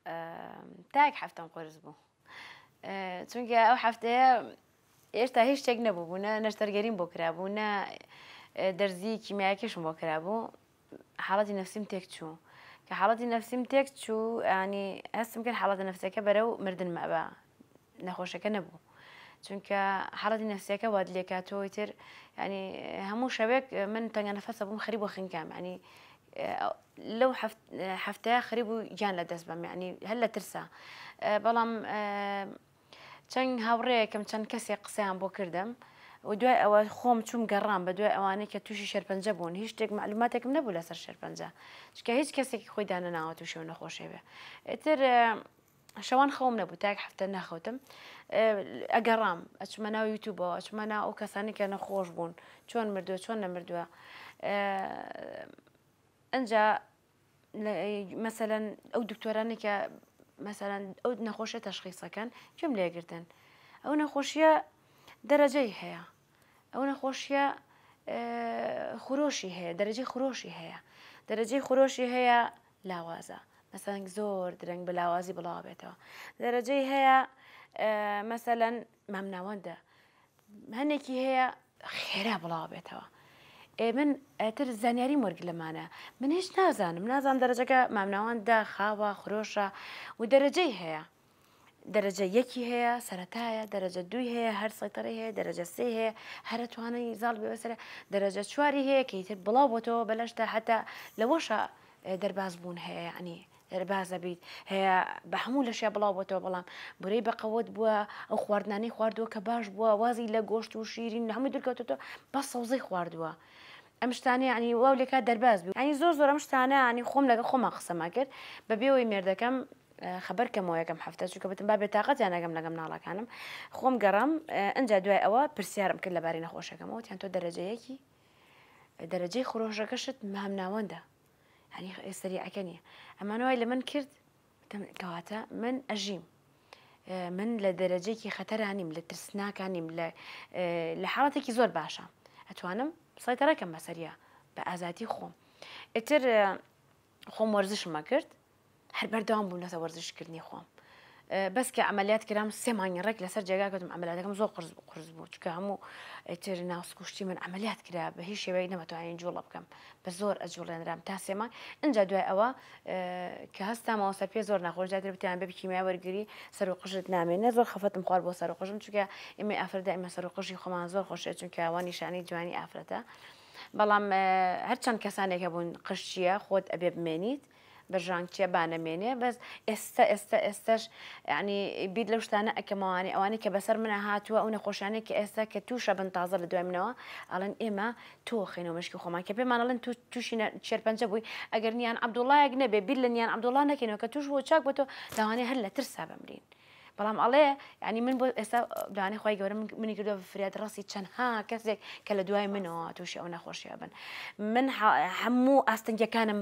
تاک هەفتەم قرس بوو چونکە ئەو هەفتەیە ئێشتا هیچ شتێک نەبوو بوو نە نەشتەرگەریم بۆ کرابوو نە دەرزی کیمیاکیشم بۆ کرابوو حاڵەتی نەفسیم تێک چوو کە حاڵەتی نەفسیم تێک چوو ینی هەستم کرد حاڵەتە نەفسەکە بەرەو مردن مەبە نەخۆشەکە نەبوو چونکە حاڵەتی نەفسیەکە واد لێکاتەوەی تر ینی هەموو شەوێک من تەنیا نەفەسە بووم خەریب بۆ خینکام ینی لەو هەفتەیە خەریب و گیان لە دەست بەم ینی هەر لە ترسا بەڵام چەند هاوڕێیەکەم چەند کەسێک قسەیان بۆ کردم و دوای ئەوە خۆم چوم گەڕام بە دوای ئەوانەی کە تووشی شێرپەنجە بوون هیچ شتێک معلوماتێکم نەبوو لەسەر شێرپەنجە چکە هیچ کەسێکی خۆی دانەناوە تووشی و نەخۆشێ بێ ئیتر شەوان خەوم نەبوو تاک هەفتە نەخەوتم ئەگەڕام ئەچمە ناو یوتیوبەوە ئەچمە ناو ئەو کەسانی کە نەخۆش بوون چۆن مردووە چۆن نەمردووە ئەنجا مەسەلەن ئەو دکتۆرانی کە مەسەلەن ئەو نەخۆشیە تەشخیصەکەن گوێم لێگرتن ئەو نەخۆشیە دەرەجەی هەیە ئەو نەخۆشیە خۆشی هەیە دەرەجەی خۆشی هەیە دەرەجەی خۆشی هەیە لاوازە مەسەلەن زۆر درەنگ بە لاوازی بڵاو بێتەوە دەرەجەی هەیە مەسەلەن مامناوەندە هەنێکی هەیە خێرا بڵاو بێتەوە من ئەتر زانیاری وەرگ لەمانە من هیچ نازانم دەرەجەکە مامناوەندە خاوە خرۆشە و دەرەجەی هەیە دەرەجە یەکی هەیە سەرەتایە دەرەجە دوی هەیە هەر سەیتەڕی هەیە دەرەجە سێ هەیە هەرە توانای زاڵ بێسەرە دەرەجە چواری هەیە کە ئیتر بڵاو بۆتەوە بەلەشدا هەتا لەوەشە دەرباز بوون هەیە عنی دەربازە بیت هەیە بە هەموو لەشیا بڵاو بۆتەوە بەڵام بڕێ بەقەوت بووە ئەو خواردنانی خواردووە کە باش بووە وازی لە گۆشت و شیرین هەمووی دورکەوتەوە بە سەوزەی خواردووە ئەم شتانەی عنی واو لێکات دەرباز بوو ینی زۆر ئەم شتانە عنی خۆم لەگە خۆمان قسەما کرد بەبێەوەی مێردەکەم خەبەرکەمەوە یەکەم هەفتە چونکە بتم با بێتاقەتیان نەگەم لەگەم ناڵەکانم خۆم گەڕام ئەنجا دوای ئەوە پرسیارم کرد لەبارەی نەخۆشەکەمەوە تیان تۆ دەرەجەیەکی دەرەجەی خۆشەکەشت مامناوەندە ینی سەریعەکە نییە ئەمانەوەی لە من کرد کەواتە من ئەژیم من لە دەرەجەیەکی خەتەرانیم لە ترسناکانیم لە حاڵەتێکی زۆر باشە ئەتوانم سەیتەڕەکەم بەسەریە بە ئازادی خۆم ئیتر خۆم وەرزشمە کرد هەر بەردەوام بووم لەسەر وەرزشکردنی خۆم بەس کە ئەمەلیات کرام سێ مانگی ڕێک لەسەر جێگا کەوتم ئەمەلیاتەکەم زۆر قرس بوو چکە هەموو ئیتر ناوسکوشتی من ئەمەلیات کرا بە هیچ شێوەیەک نەمەتوانین جوڵە بکەم بە زۆر ئەجوڵێنرام تا سێ مانگ ئەنجا دوای ئەوە کە هەستامەوە سەر پێ زۆر ناخۆش جاتر بتیان بە کیمیا وەرگری سەر و قژت نامێنێ زۆر خەفەتم خوارد بۆ سەر و قژم چونکە ئێمە ئافرەتە ئێمە سەر و قژی خۆمان زۆر خۆشێ چونکە ئەوە نیشانی جوانی ئافرەتە بەڵام هەرچەند کەسانێکە بوون قشتیە خۆت ئەبێ بمێنیت بەژانکیە بانەمێنێ بەس ئێستاش ینی بیر لەو شتانە ئەکەمەوانی ئەوانی کە بەسەر منە هاتووە ئەو نەخۆشانەی کە ئێستا کە تووشە بن تازە لە دوای منەوە ئەڵەن ئێمە تۆ خێنەوە مشکی خۆمان کە پێمانەڵێن تووشی شێرپەنجە بووی ئەگەر نیان عەبدوڵڵایەک نەبێ بیر لە نیان عەبدوڵڵا نەکەینەوە کە توش بۆ چاک بۆ تۆ داوانێ هەر لە ترسا بمرین بەڵام ئەڵێ ینی من بۆ ئێستا داوانەی خۆی گەورە منی کردووە فرات ڕاستی چەندها کەسێک کە لە دوای منەوە تووشی ئەو نەخۆشیە بن من هەموو ئاستنگەکانم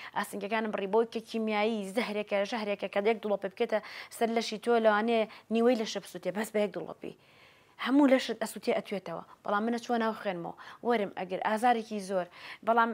بڕی بۆی کە کیمیایی زەهرێکە ژەهرێکە کە یەک دڵۆپی بکێتە سەر لەشی تۆ لەوانەیە نیوەی لە شەپسووتێ بەس بە یەک دڵۆپی هەموو لەشت ئەسووتێ ئەتوێتەوە بەڵام منە چوە ناو خوێنمەوە وەرم ئەگر ئازارێکی زۆر بەڵام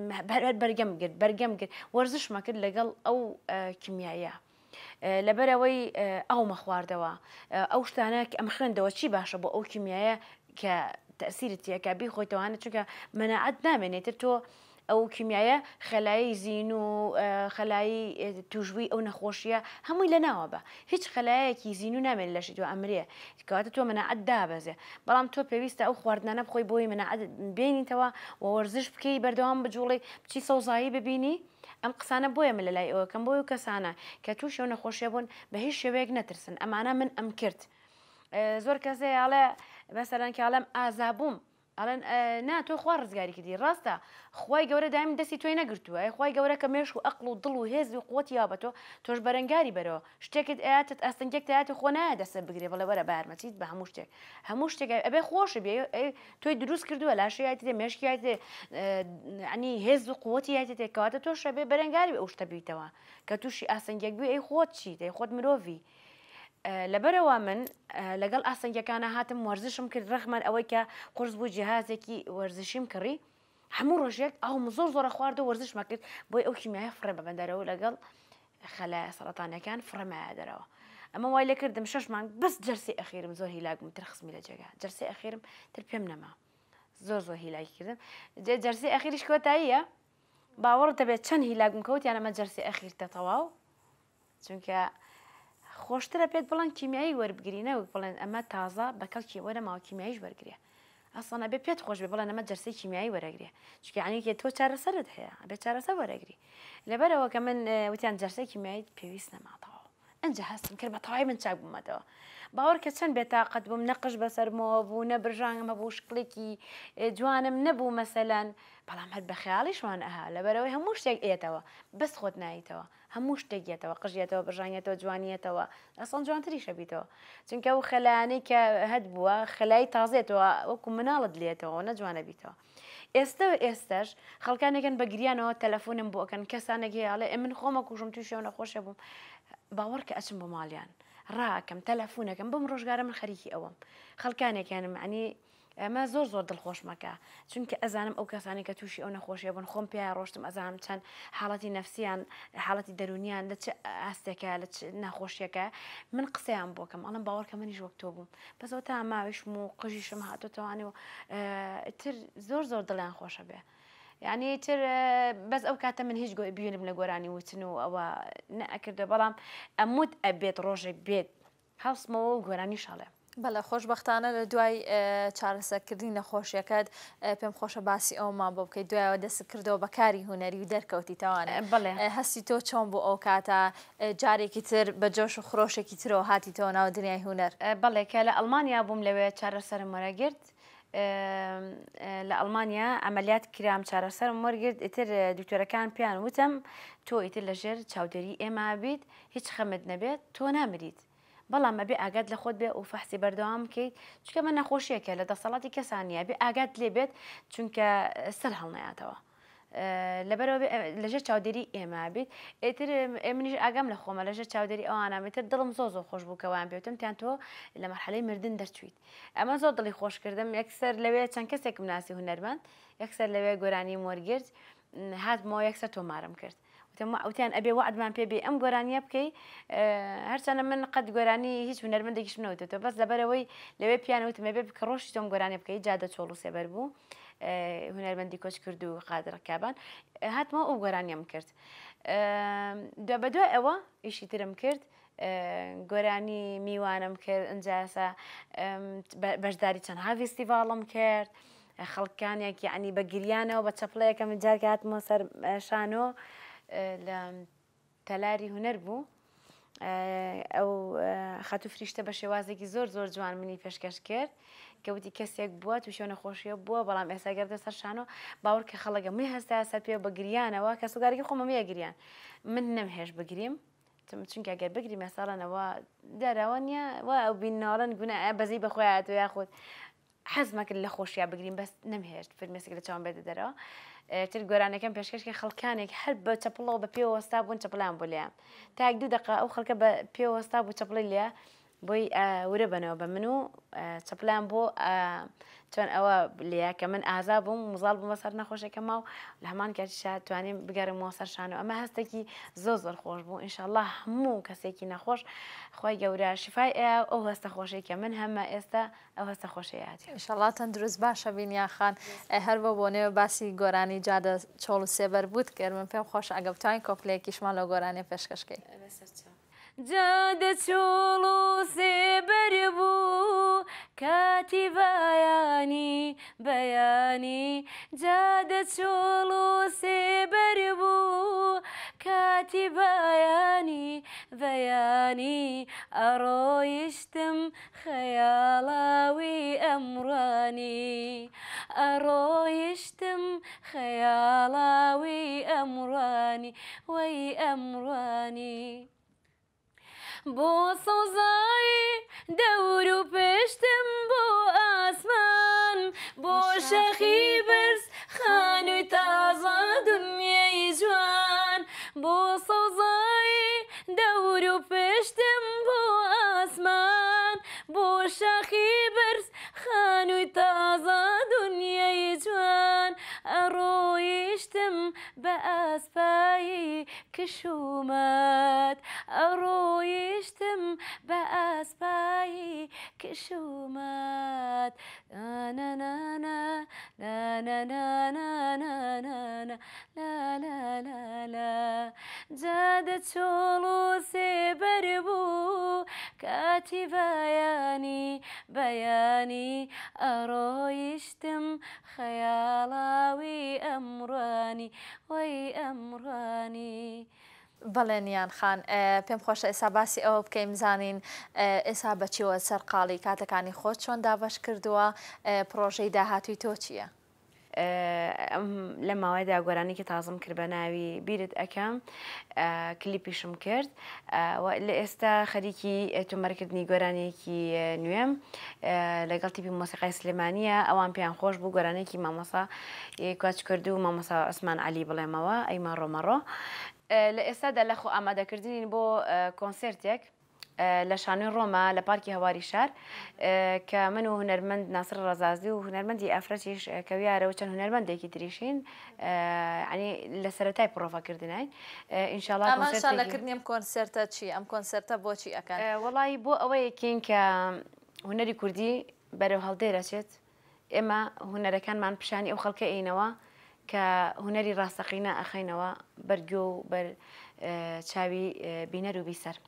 بەرگەم گرت وەرزشمە کرد لەگەڵ ئەو کیمیایە لەبەرەوەی ئەومە خواردەوە ئەو شتانە ئەم خوێندەوە چی باشە بۆ ئەو کیمیایە کە تەسیرت یەکە بیخۆیتەوانە چونکە مەناعەت نامێنێتتر تۆ ئەو کیمیایە خەلایی زیین و خەلایی توژبووی ئەو نەخۆشیە هەمووی لە ناوە بە هیچ خەلایەکی زیین و نامێن لەشی تۆ ئەمرێ کەواتە تۆ مەناعەت دابەزێ بەڵام تۆ پێویستە ئەو خواردنانە بخۆی بۆی مەناعەت بێنیتەوە و وەرزش بکەی بەردەوام بجوڵی بچی سەوزایی ببینی ئەم قسانە بۆیە من لە لای ئەوە کەم بۆی و کەسانە کە تووشی ئەو نەخۆشیە بوون بە هیچ شێوەیەک نەترسن ئەمانە من ئەم کرد زۆر کەسێ ئاڵێ بەسەرەن کاڵم ئازابووم ئەڵێن نا تۆ خوا ڕزگاری کردی ڕاستە خی گەورە دایم دەستی تۆی نەگرتووە خی گەورە کە مێش و ئەقل و دڵ و هێز و قوتی یا بە تۆش بەرەنگاری بەرەوە شتێکت ئاەتت ئەستنگێک تاات خۆ نایە دەسە بگرێ بڵێ وەرە بارمەچیت بە هەموو شتێک ئەبێ خۆشە بێ تۆی دروست کردووە لاشەیەتی دێ مێشکیایێ ئەنی هێز و قوتی یاتی تێکەواتە تۆ شەبێ بەرەنگاری ئەو شتە بیتەوە کە تووشی ئاسنگێک بوو ئەی خۆت چیت ئەی خۆت مرۆڤی لەبەرەوە من لەگەڵ ئاسنگەکانە هاتم وەرزشم کرد ڕەخمان ئەوەی کە قرس بوو جیهازێکی وەرزشیم کڕی هەموو ڕۆژێک ئەو زۆر زۆرە خوارد و وەرزشمە کرد بۆی ئەو کیمیای فڕێ بە بەندەرەوە لەگەڵ خەلای سەرەتانەکان فڕەمایە دەرەوە ئەمە وای لێ کردم 6 مانگ بەس جەرسی ئەخیرم زۆر هیلاگم تر خستمی لە جێگا جەرسی ئەخیرم تر پێم نەما زۆر هیلاکی کردم جەرسی ئەخیریش کۆتاییە باوەڕ دەبێت چەند هیلاگم کەوتیان ئەمە جەرسی ئەخیرتە تەواو چونکە خۆشترە پێت بڵند کیمیایی وەربگرینە و بڵێن ئەمە تازە بەکەڵکی وەرە ماوە کیمیاییش وەرگێ ئەسڵە بێ پێت خۆش بێ بڵێن ئەمە جەرسی کیمیایی وەرەگرێ چکە عنیکێ تۆ چارەسەرت هەیە بێ چارەسەر وەرەگری لەبەرەوە کە من وتیان جەرسی کیمیایی پێویست نەماتەوە ئەنج هەستم کرد بە تەواوی من چاک بوومەتەوە باوەڕ کە چەند بێتاقەت بووم نەقش بەسەرمەوە بوو نە برژانگەمە بوو شکڵێکی جوانم نەبوو مەسەلەن بەڵام هەر بە خەیاڵیشمان ئەها لەبەرەوەی هەموو شتێک ئێتەوە بەس خۆت نایتەوە هەموو شتێکێتەوە قژێتەوە بژانێتەوە جوانیەتەوە ئەسڵ جوانتری شەبییتەوە چونکە ئەو خەلانەی کە هەت بووە خەلای تازێتەوە وەکو مناڵت لێتەوە نەجوانە بیتەوە ئێستاش خەڵکانێکن بە گریانەوە تەلەفۆنم بۆکەن کەسانێکی هاڵێ من خۆمە کوژم تووشەوە نەخۆشە بووم باوەڕ کە ئەچم بۆ ماڵیان ڕاکەم تەلەفۆنەکەم بەم ڕۆژگارە من خەریکی ئەوەم خەڵکانێکیانم عنی ئەمە زۆر دڵخۆشمەکە چونکە ئەزانم ئەو کەسانی کە تووشی ئەو نەخۆشیە بوون خۆم پێیان ڕۆشتم ئەزانم چەند حاڵەتی نەفسیان حاڵەتی دەرونیان لە چ ئاستێکە لە ناخۆشیەکە من قسەیان بۆکەم ئەڵم باوەڕکە منیش وەک تۆ بووم بەسەوە تا ماویشم و قژیشم هاتوتەوانێ و تر زۆر دڵیان خۆشە بێ یعنی تر بەس ئەو کاتە من هیچ بیێنم لە گۆرانی وتن و ئەوە نەئەکردە بەڵام ئەموت ئەبێت ڕۆژێک بێت هەڵسمەوە و گۆرانی شاڵێ بەڵێ خۆشبەختانە لە دوای چارەسەرکردنی نەخۆشیەکەت پێم خۆشە باسی ئەومان بۆ بکەیت دوایەوە دەست کردەوە بەکاری هوەری و دەرکەوتی تەوانێت بڵێ هەستی تۆ چۆن بۆ ئەو کاتە جارێکی تر بە جۆش و خڕۆشێکی ترەوە هاتیتەوە ناو دنیای هوەر بەڵێ کە لە ئەڵمانیا بووم لەوێ چارەسەرم وەرەگرت لە ئەڵمانیا ئەمەلیات کرام چارەسەرم وەرگرت ئیتر دکتۆرەکان پیان وتم تۆ ئیتر لەژێر چاودێری ئێمە بیت هیچ خەمت نەبێت تۆ نامریت بەڵام ئەبێ ئاگات لە خۆت بێ و فەحسی بەردەوام بکەیت چونکە من نەخۆشیەکە لە دەسەڵاتی کەسانیە بێ ئاگات لێ بێت چونکە سەر هەڵنایاتەوە لەبەرەوە لەژێر چاودێری ئێمە بیت ئیتر منیش ئاگام لە خۆمە لەژێر چاودێری ئەوانامێتتر دڵم زۆر خۆش بوو کەوان بێتم تیان تۆ لە مەرحەلەی مردن دەرچویت ئەمە زۆر دڵی خۆشکردم یەکسەر لەوێ چەند کەسێکم ناسی هونەرمەند یەکسەر لەوێ گۆرانی وەرگرت هاتمەوە یەکسەر تۆمارم کرد وتیان ئەبێ وعدمان پێ بێ ئەم گۆرانیە بکەی هەرچەنە من قەت گۆرانی هیچ هونەرمەندێکیش نەوتێتەوە بەس لەبەرەوەی لەوێ پیانەوتمە بێ بکە ڕۆژی تۆم گۆرانی بکەی جادە چۆڵ و سێبەر بوو هونەرمەندی کۆچ کرد و قادرە کابان هاتمەوە ئەو گۆرانیم کرد بە دوای ئەوە ئیشی ترم کرد گۆرانی میوانم کرد ئەنجاسە بەشداری چەندها فیستیڤاڵم کرد خەڵکانێک یعنی بە گریانەوە بە چەپڵەیەکە من جارکە هاتمەوە سەر شانۆ لە تەلاری هوەر بوو ئەو خەتو فریشتە بە شێوازێکی زۆر جوان منی پێشکەش کرد کەوتی کەسێک بووە تووشی نەخۆشیە بووە بەڵام ئێستا گەردە سەر شانۆ باوەڕ کە خەڵەکە من هەستا سەر پێ بە گریانەوە کە سوگارێکی خۆمەیە گریان من نەمهێش بگریم چونکە ئەگەر بگریم مەساڵەنەوە دەرەوە نییە و ئەو بینناڵن گونە بەزی بەخۆیاتۆ یاخود حەزمەکرد لە خۆشییا بگریم بەس نەمهێشت فرمێسێک لە چاوان بێتە دەرەوە تر گۆرانەکەم پێشکەشکە خەڵکانێک هەر بە چەپڵەوە بە پێوەستا بوون چەپڵیان بۆ لێیان تا 2 دقە ئەو خەڵکە بە پێوەستا بوو چەپڵی لێ بۆی ورە بنەوە بە من و چەپلان بۆ چۆن ئەوە لێە کە من ئازا بووم مزاڵ بوومە سەر نەخۆشێکەکەما و لە هەمان کاتیشا توانیم بگەڕێمەوە سەر شانەوە ئەمە هەستێکی زۆر خۆش بوو ئینشاءالله هەموو کەسێکی نەخۆش خۆی گەورە شیفای ئەو هەستە خۆشەی کە من هەمە ئێستا ئەو هەستە خۆشەیەتی ئینشاءالله تەندروست باشە بینیا خان هەر بۆ نێوە باسی گۆرانی جادە چۆڵ و سێبەر بوت کرد من پێم خۆش ئەگە بتوانین کۆپلەیەکیشمان لەو گۆرانیە پێشکەشکەی جادە چۆڵ و سێبەر بوو کاتی بەیانی جادە چۆڵ و سێبەر بوو کاتی بەیانی ئەڕۆیشتم خەیاڵاوی ئەمڕانی ئەڕۆیشتم خەیاڵاوی ئەمڕانی وەی ئەمڕانی بۆ سەوزایی دەور و پشتم بۆ ئاسمان بۆ شەخی برز خانووی تازە دنیای جوان بۆ سەوزایی دەور و پشتم بۆ ئاسمان بۆ شەخی برز خانووی تازە دنیای جوان ئەڕۆیشتم بە ئاسپایی کشومەت ئەڕۆیشتم بە ئاسپایی کشومەت جادە چۆڵ و سێبەر بوو کاتی بەیانی ئەڕۆیشتم خەیاڵاوی ئەمڕانی وەی ئەمڕانی بەڵێنیان خان پێم خۆشە ئێستا باسی ئەوە بکەین بزانین ئێستا بەچیوە سەرقاڵی کاتەکانی خۆت چۆن دابەش کردووە پرۆژەی داهاتووی تۆ چییە؟ لە ماوەیەدا گۆرانێکی تازم کرد بە ناوی بیرت ئەەکەم کلیپیشم کرد لە ئێستا خەریکی تۆمەرکردنی گۆرانێکی نوێم لەگەڵ تیپی مۆسیقای سلێمانیە ئەوان پێیان خۆش بوو گۆرانێکی مامۆسا کاچ کرد و مامۆسا عوسمان عەلی بڵێمەوە ئەیمان ڕۆمەڕۆ لە ئێستادا لە خۆ ئامادەکردنین بۆ کۆنسێرتێک لە شانوی ڕۆما لە پارکی هەواری شار کە من و هونەرمەند ناسر ڕەزازی و هونەرمەندی ئەفرەتیش کەویارەوە چەند هونەرمەندێکی تریشین ینی لە سەرەتای پرۆڤەکردنین ئینشاءالله لەکردنیم کۆنسێرتە چی ئەم کۆنسێرتە بۆچی ئەەکەن وەڵی بۆ ئەوەیەکین کە هونەری کوردی بەرەو هەڵدێرەچێت ئێمە هونەرەکانمان پیشانی ئەو خەڵکە ئینەوە کە هونەری ڕاستەقینە ئەخینەوە بەرگۆ و بەر چاوی بینەر و بیسەر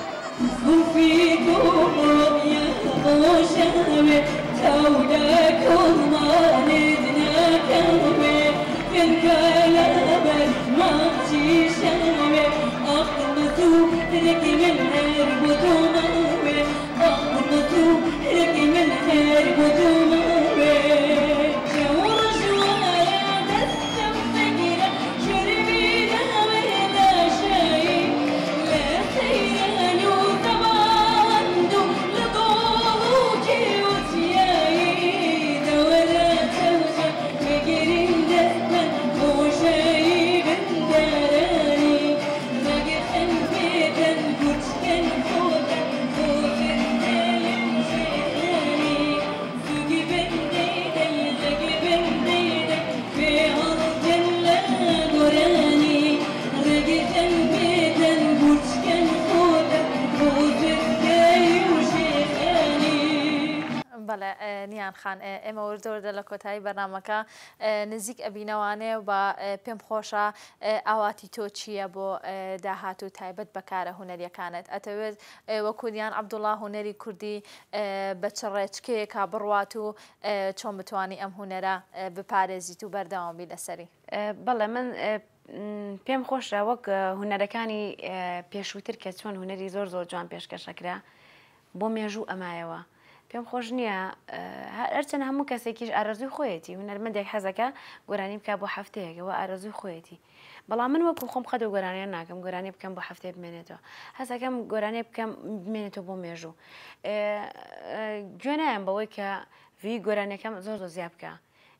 نیان خان ئێمە وردەوردە لە کۆتایی بەرنامەکە نزیک ئەبینەوانێ و بە پێم خۆشە ئاواتی تۆ چییە بۆ داهاتوو تایبەت بەکارە هونەریەکانت ئەتەوێت وەکوریان عەبدوڵڵا هونەری کوردی بە چ ڕێچکەیەکا بڕوات و چۆن بتوانی ئەم هونەرە بپارێزیت و بەردەوامبی لەسەری بەڵێ من پێم خۆشە وەک هونەرەکانی پێشووتر کە چۆن هونەری زۆر جوان پێشکەشەکرا بۆ مێژوو ئەمایەوە پێم خۆش نییە هەرچەند هەموو کەسێکیش ئارەزوی خۆیەتی هونەرمەندێک حەزەکە گۆرانی بکە بۆ هەفتەیەکەوە ئارەزوی خۆیەتی بەڵام من وەکو خۆم خەدە و گۆرانیان ناکەم گۆرانی بکەم بۆ هەفتەیە بمێنێتەوە هەزەکەم گۆرانی بکەم بمێنێتەوە بۆ مێژوو گوێ نایەم بەوەی کە وی گۆرانیەکەم زۆر زیاد بکە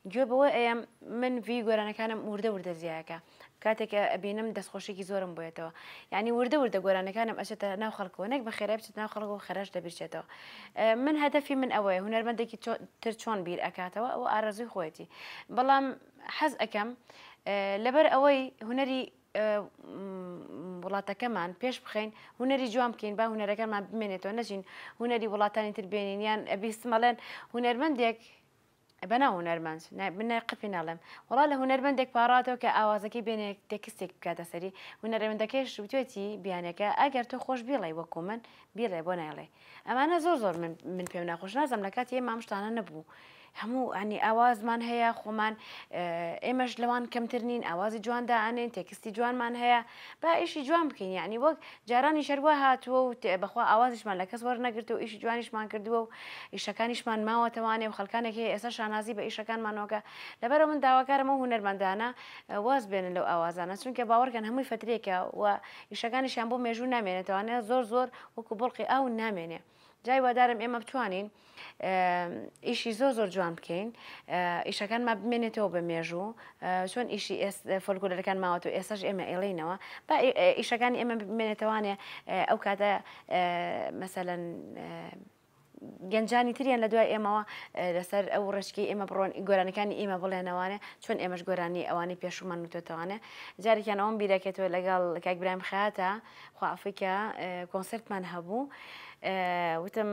گوێ بەوە ئەم من وی گۆرانەکانم وردە زیایەکە کاتێک ئەبینم دەستخۆشێکی زۆرم بێتەوە یعنی وردە گۆرانەکانم ئەچێتە ناو خەڵکەوە نەک بە خێرای بچێت ناو خەڵکەوە خەرش دەبیرچێتەوە من هەدەفی من ئەوەیە هونەرمەندێکی تر چۆن بیر ئەکاتەوە ئەوە ئارەزوی خۆیەتی بەڵام حەز ئەەکەم لەبەر ئەوەی هونەری وڵاتەکەمان پێش بخەین هونەری جوان بکەین با هونەرەکەمان بمێنێتەوە نەچین هونەری وڵاتانی تر بێنین یان ئەبیستمەڵێن هونەرمەندێک بەنا هونەرمەند بنای قپی ناڵێم وڵا لە هونەرمەندێک پاڕاتەوە کە ئاوازەکەی بێنێک تێکستێک بکاتە سەری هونەرمەندەکەیش وتێتی بیانەکە ئەگەر تۆ خۆش بیڵێ وەکو من بیڵێ بۆ نایڵێ ئەمانە زۆر من پێم ناخۆش نازم لە کاتی ئێمە مامشتانە نەبوو هەموو ئەنی ئاوازمان هەیە خۆمان ئێمەش لەوان کەمتر نین ئاوازی جواندا ئەنێن تێکستی جوانمان هەیە با ئیشی جوان بکەین یعنی وەک جارانی شەروە هاتووە و بەخوا ئاوازیشمان لە کەس وەرنەگرتو ئیشی جوانیشمان کردووە و ئیشەکانیشمان ماوەتەوانێ و خەڵکانێکی ئێستا شانازی بە ئیشەکانمانەوەکە لەبەرەوە من داواکارمە هونەرمەندانە واز بێنن لەو ئاوازانە چونکە باوەڕکەن هەمووی فترێکە و ئیشەکانیشیان بۆ مێژوو نامێنێتەوانێ زۆر وەکو بڵقی ئاو نامێنێ جای وادارم ئێمە بتوانین ئیشی زۆر جوان بکەین ئیشەکانمان بمێنێتەوە بە مێژوو چۆن ئیشی فۆلکلۆرەکان ماوەتەوە ئێستاش ئێمە ئێڵینەوە با ئیشەکانی ئێمە بمێنێتەوانێ ئەو کاتە مەسەلەن گەنجانی تریان لە دوای ئێمەوە لەسەر ئەو ڕشکی ئێمە بڕۆن گۆرانەکانی ئێمە بڵێنەوانێ چۆن ئێمەش گۆرانی ئەوانی پێشومان وتێتەوانێ جارێکیان ئەوم بیرەکێتەوە لەگەڵ کاکبرایم خاتە خوافیکە کۆنسرتمان هەبوو وتم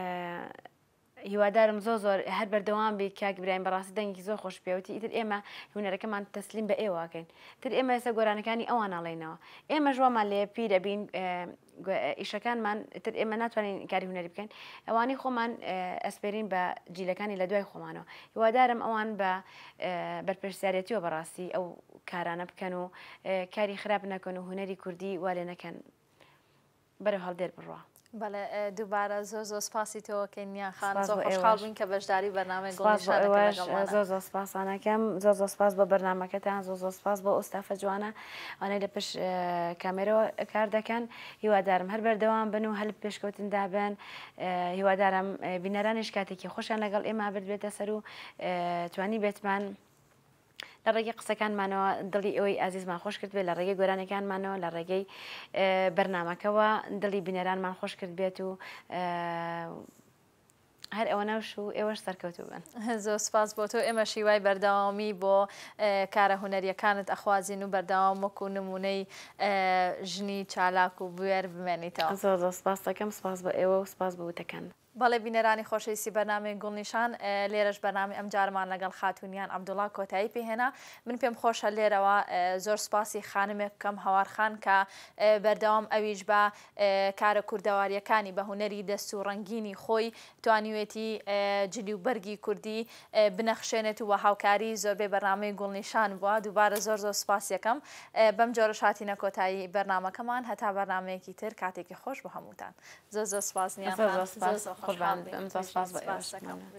هیوادارم زۆر هەر بەردەوام بی کاک برایم بەڕاستی دەنگی زۆر خۆش پێوتی ئیتر ئێمە هونەرەکەمان تەسلیم بە ئێوەکەین تر ئێمە ئێستا گۆرانەکانی ئەوان ناڵێنەوە ئێمە ژوامان لێ پیرەبین ئیشەکانمان تر ئێمە ناتوانین کاری هونەری بکەین ئەوانی خۆمان ئەسپێرین بە جیلەکانی لە دوای خۆمانەوە هیوادارم ئەوان بە بەرپرسیارەتیەوە بەڕاستی ئەو کارانە بکەن و کاری خراپ نەکەن و هونەری کوردی وا لێ نەکەن بەرەو هەڵدێر بڕوە بەڵێ دووبارە زۆر سپاسی تۆکەین نیان خان زۆر خۆشحاڵ بووین کە بەشداری بەرنامەی زۆر سپاسانەکەم زۆر سپاس بۆ بەرنامەکەتان زۆر سپاس بۆ ئۆستافە جوانە ئەوانەی لە پشت کامێرەوە کار دەکەن هیوادارم هەر بەردەوام بن و هەل پێشکەوتندا بن هیوادارم بینەرانیش کاتێکی خۆشیان لەگەڵ ئێمە بێتە سەر و توانی بێتمان لە ڕێگەی قسەکانمانەوە دڵی ئەوەی ئازیزمان خۆش کرد بێت لە ڕێگەی گۆرانەکانمانەوە لە ڕێگەی بەرنامەکەەوە دڵی بینەرانمان خۆش کرد بێت و هەر ئەوە نەوش و ئێوەش سەرکەوتو بن زۆر سپاس بۆ تۆ ئێمە شیوای بەردەوامی بۆ کارە هونەریەکانت ئەخوازیین و بەردەوام وەکو نمونەی ژنی چالاک و بوێر بمێنیتەوە زۆر سپاس دەکەم سپاس بۆ ئێوە و سپاس بۆ وتەکەن بەڵێ بینەرانی خۆشەویستی بەرنامەی گوڵنیشان لێرەش بەرنامی ئەم جارمان لەگەڵ خاتونیان عەبدوڵڵا کۆتایی پێهێنا من پێم خۆشە لێرەوە زۆر سپاسی خانمێک بکەم هەوارخان کە بەردەوام ئەویش بە کارە کوردەواریەکانی بە هونەری دەست و ڕەنگینی خۆی توانیوێتی جلی و بەرگی کوردی بنەخشێنێت و هاوکاری زۆربەی بەرنامەی گوڵنیشان بووە دووبارە زۆر سپاسیەکەم بەم جۆرە شاتینە کۆتایی بەرنامەکەمان هەتا بەرنامەیەکی تر کاتێکی خۆش بۆ هەمووتان زۆر سپاس نیان قربان بم سپاس بۆ ئێوەش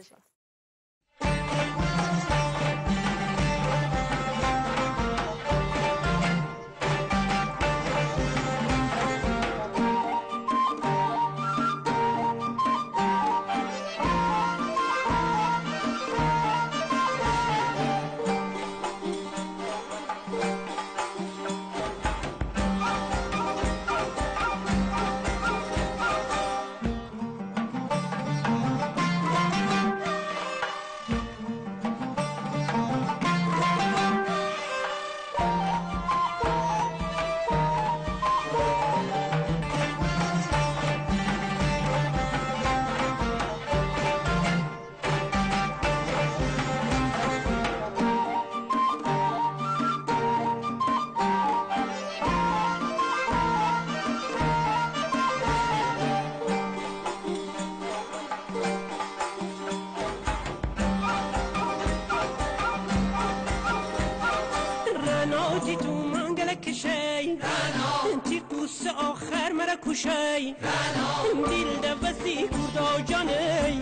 آخر مرا کشی دل دوستی کردا جانی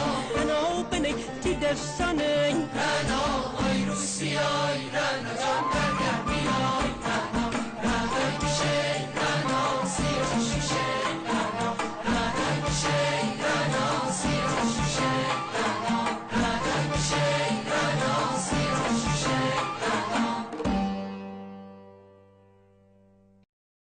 انا بنی تی دستانی انا آی روسیای